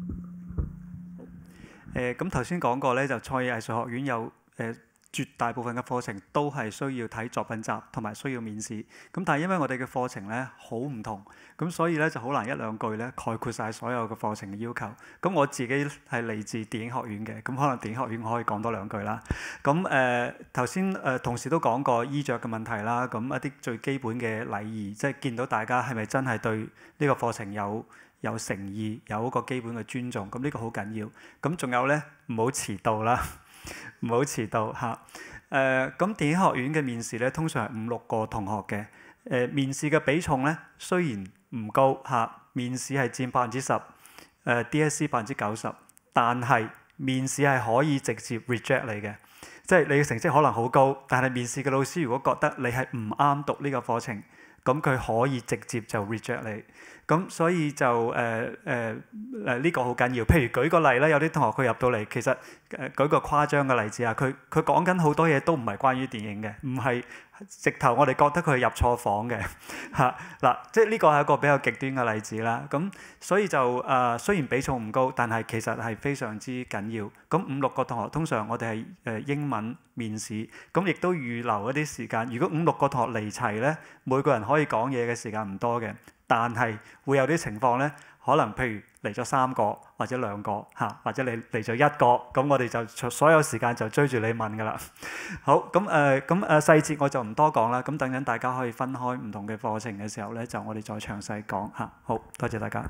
誒咁頭先講過咧，就創意藝術學院有誒、呃、絕大部分嘅課程都係需要睇作品集同埋需要面試。咁但係因為我哋嘅課程咧好唔同，咁所以咧就好難一兩句咧概括晒所有嘅課程嘅要求。咁我自己係嚟自電影學院嘅，咁可能電影學院我可以講多兩句啦。咁誒頭先誒同事都講過衣着嘅問題啦，咁一啲最基本嘅禮儀，即係見到大家係咪真係對呢個課程有有誠意，有一個基本嘅尊重，咁呢個好緊要。咁仲有咧，唔好遲到啦，唔好遲到嚇。誒咁電影學院嘅面試咧，通常係五六個同學嘅。誒、呃、面試嘅比重咧，雖然唔高嚇，面試係佔百分之十，誒 D S E 百分之九十，但係面試係可以直接 reject 你嘅，即係你嘅成績可能好高，但係面試嘅老師如果覺得你係唔啱讀呢個課程，咁佢可以直接就 reject 你。咁所以就誒誒誒呢個好緊要。譬如舉個例啦，有啲同學佢入到嚟，其實誒、呃、舉個誇張嘅例子啊，佢佢講緊好多嘢都唔係關於電影嘅，唔係直頭我哋覺得佢係入錯房嘅嚇嗱，即係呢個係一個比較極端嘅例子啦。咁所以就誒、呃、雖然比重唔高，但係其實係非常之緊要。咁五六個同學通常我哋係誒英文面試，咁亦都預留一啲時間。如果五六個同學嚟齊咧，每個人可以講嘢嘅時間唔多嘅，但係會有啲情況咧。可能譬如嚟咗三個或者兩個嚇，或者你嚟咗一個，咁我哋就所有時間就追住你問㗎啦。好，咁誒咁誒細節我就唔多講啦。咁等陣大家可以分開唔同嘅課程嘅時候咧，就我哋再詳細講嚇。好多謝大家。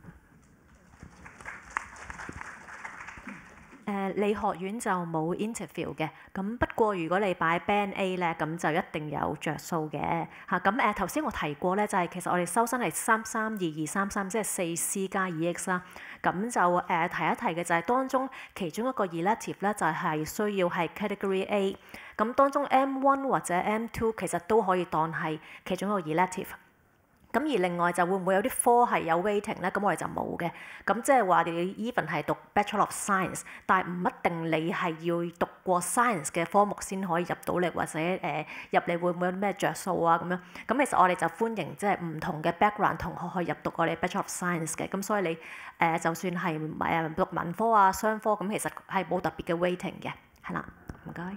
誒理學院就冇 interview 嘅，咁不過如果你擺 Band A 咧，咁就一定有着數嘅嚇。咁誒頭先我提過咧，就係、是、其實我哋收生係三三二二三三，即係四 C 加二 X 啦。咁就誒、呃、提一提嘅就係當中其中一個 elective 咧，就係需要係 category A。咁當中 M one 或者 M two 其實都可以當係其中一個 elective。咁而另外就會唔會有啲科係有 waiting 咧？咁我哋就冇嘅。咁即係話你 even 係讀 Bachelor of Science，但係唔一定你係要讀過 science 嘅科目先可以入到嚟，或者誒、呃、入嚟會唔會有咩着數啊咁樣？咁其實我哋就歡迎即係唔同嘅 background 同學去入讀我哋 Bachelor of Science 嘅。咁所以你誒、呃、就算係誒讀文科啊、商科，咁其實係冇特別嘅 waiting 嘅，係啦，唔該。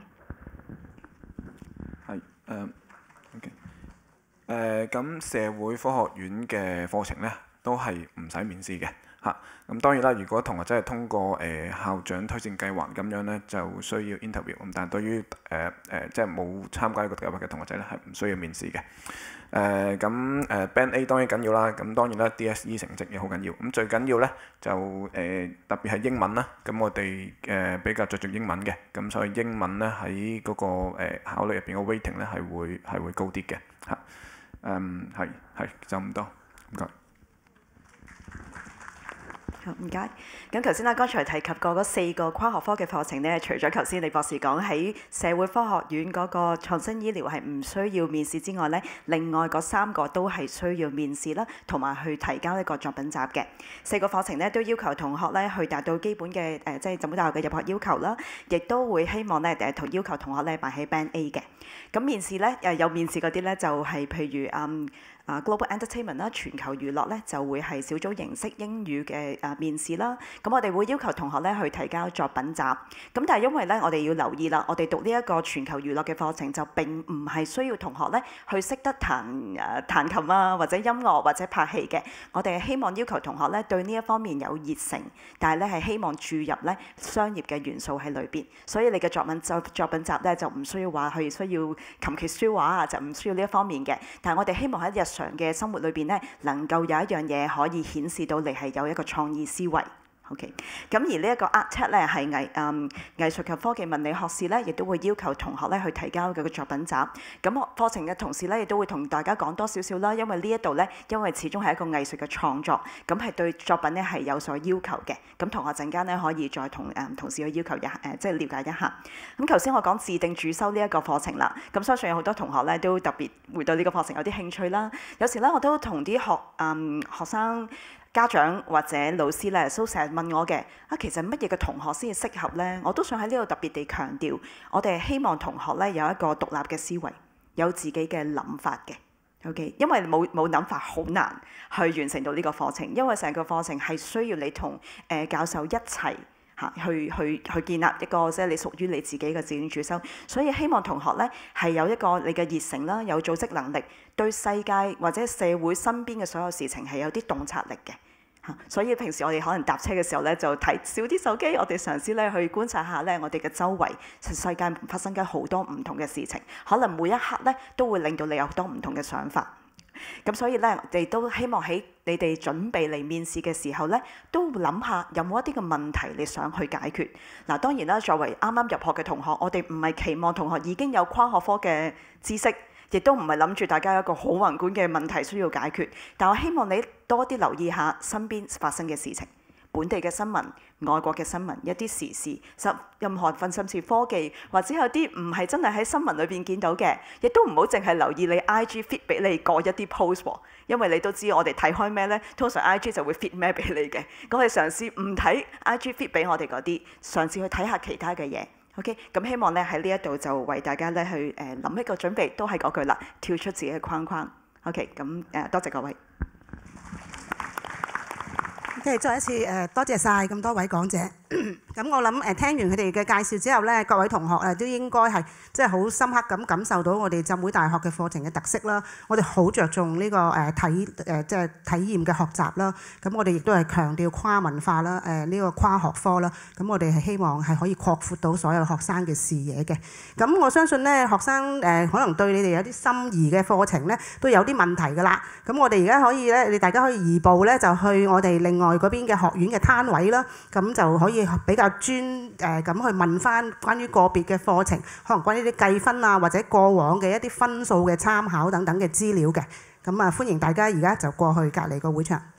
係誒。誒咁、呃、社會科學院嘅課程咧，都係唔使面試嘅嚇。咁、啊、當然啦，如果同學真係通過誒、呃、校長推薦計劃咁樣咧，就需要 interview。咁但係對於誒誒即係冇參加呢個計劃嘅同學仔咧，係唔需要面試嘅。誒咁誒 Band A 當然緊要啦。咁當然啦 D S E 成績亦好緊要。咁最緊要咧就誒、呃、特別係英文啦。咁我哋誒、呃、比較着重英文嘅。咁所以英文咧喺嗰個、呃、考慮入邊嘅 weighting 咧係會係會高啲嘅嚇。嗯，係係就唔多，唔該。 好，唔該。咁頭先啦，剛才提及過嗰四個跨學科嘅課程咧，除咗頭先李博士講喺社會科學院嗰個創新醫療係唔需要面試之外咧，另外嗰三個都係需要面試啦，同埋去提交一個作品集嘅。四個課程咧都要求同學咧去達到基本嘅誒、呃，即係浸會大學嘅入學要求啦，亦都會希望咧誒同要求同學咧擺喺 Band A 嘅。咁面試咧誒有面試嗰啲咧就係、是、譬如嗯。啊 Global Entertainment 啦，全球娛樂咧就會係小組形式英語嘅啊面試啦。咁我哋會要求同學咧去提交作品集。咁但係因為咧，我哋要留意啦，我哋讀呢一個全球娛樂嘅課程就並唔係需要同學咧去識得彈誒彈琴啊，或者音樂或者拍戲嘅。我哋係希望要求同學咧對呢一方面有熱誠，但係咧係希望注入咧商業嘅元素喺裏邊。所以你嘅作品就作品集咧就唔需要話去需要琴棋書畫啊，就唔需要呢一方面嘅。但係我哋希望喺日常嘅生活裏邊咧，能夠有一樣嘢可以顯示到你係有一個創意思維。OK， 咁而呢一個 Art Tech 咧係藝誒藝術及科技文理學士咧，亦都會要求同學咧去提交佢嘅作品集。咁課程嘅同時咧，亦都會同大家講多少少啦，因為呢一度咧，因為始終係一個藝術嘅創作，咁係對作品咧係有所要求嘅。咁同學陣間咧可以再同誒同事去要求一下誒，即係了解一下。咁頭先我講自定主修呢一個課程啦，咁相信有好多同學咧都特別會對呢個課程有啲興趣啦。有時咧我都同啲學誒、嗯、學生。家長或者老師咧，都成日問我嘅啊，其實乜嘢嘅同學先至適合咧？我都想喺呢度特別地強調，我哋希望同學咧有一個獨立嘅思維，有自己嘅諗法嘅。OK， 因為冇冇諗法好難去完成到呢個課程，因為成個課程係需要你同誒、呃、教授一齊嚇去去去建立一個即係你屬於你自己嘅自願主修，所以希望同學咧係有一個你嘅熱誠啦，有組織能力，對世界或者社會身邊嘅所有事情係有啲洞察力嘅。所以平時我哋可能搭車嘅時候咧，就睇少啲手機，我哋嘗試咧去觀察下咧，我哋嘅周圍世界發生緊好多唔同嘅事情，可能每一刻咧都會令到你有好多唔同嘅想法。咁所以咧，我哋都希望喺你哋準備嚟面試嘅時候咧，都諗下有冇一啲嘅問題你想去解決。嗱，當然啦，作為啱啱入學嘅同學，我哋唔係期望同學已經有跨學科嘅知識。亦都唔係諗住大家有一個好宏觀嘅問題需要解決，但我希望你多啲留意下身邊發生嘅事情，本地嘅新聞、外國嘅新聞、一啲時事，甚任何份甚至科技，或者有啲唔係真係喺新聞裏邊見到嘅，亦都唔好淨係留意你 I G feed 俾你過一啲 post 喎，因為你都知我哋睇開咩咧，通常 I G 就會 feed 咩俾你嘅，咁我哋嘗試唔睇 I G feed 俾我哋嗰啲，嘗試去睇下其他嘅嘢。 OK， 咁希望咧喺呢一度就為大家咧去誒諗一個準備，都係嗰句啦，跳出自己嘅框框。OK， 咁誒多謝各位。 OK， 再一次誒多謝晒咁多位講者。咁我諗誒聽完佢哋嘅介紹之後咧，各位同學誒都應該係即係好深刻咁感受到我哋浸會大學嘅課程嘅特色啦。我哋好着重呢個誒體誒即係體驗嘅學習啦。咁我哋亦都係強調跨文化啦，誒呢個跨學科啦。咁我哋係希望係可以擴闊到所有學生嘅視野嘅。咁我相信咧，學生誒可能對你哋有啲心儀嘅課程咧都有啲問題㗎啦。咁我哋而家可以咧，你大家可以移步咧就去我哋另外嗰邊嘅學院嘅攤位啦。咁就可以比較專誒咁去問翻關於個別嘅課程，可能關於啲計分啊，或者過往嘅一啲分數嘅參考等等嘅資料嘅。咁啊，歡迎大家而家就過去隔離個會場。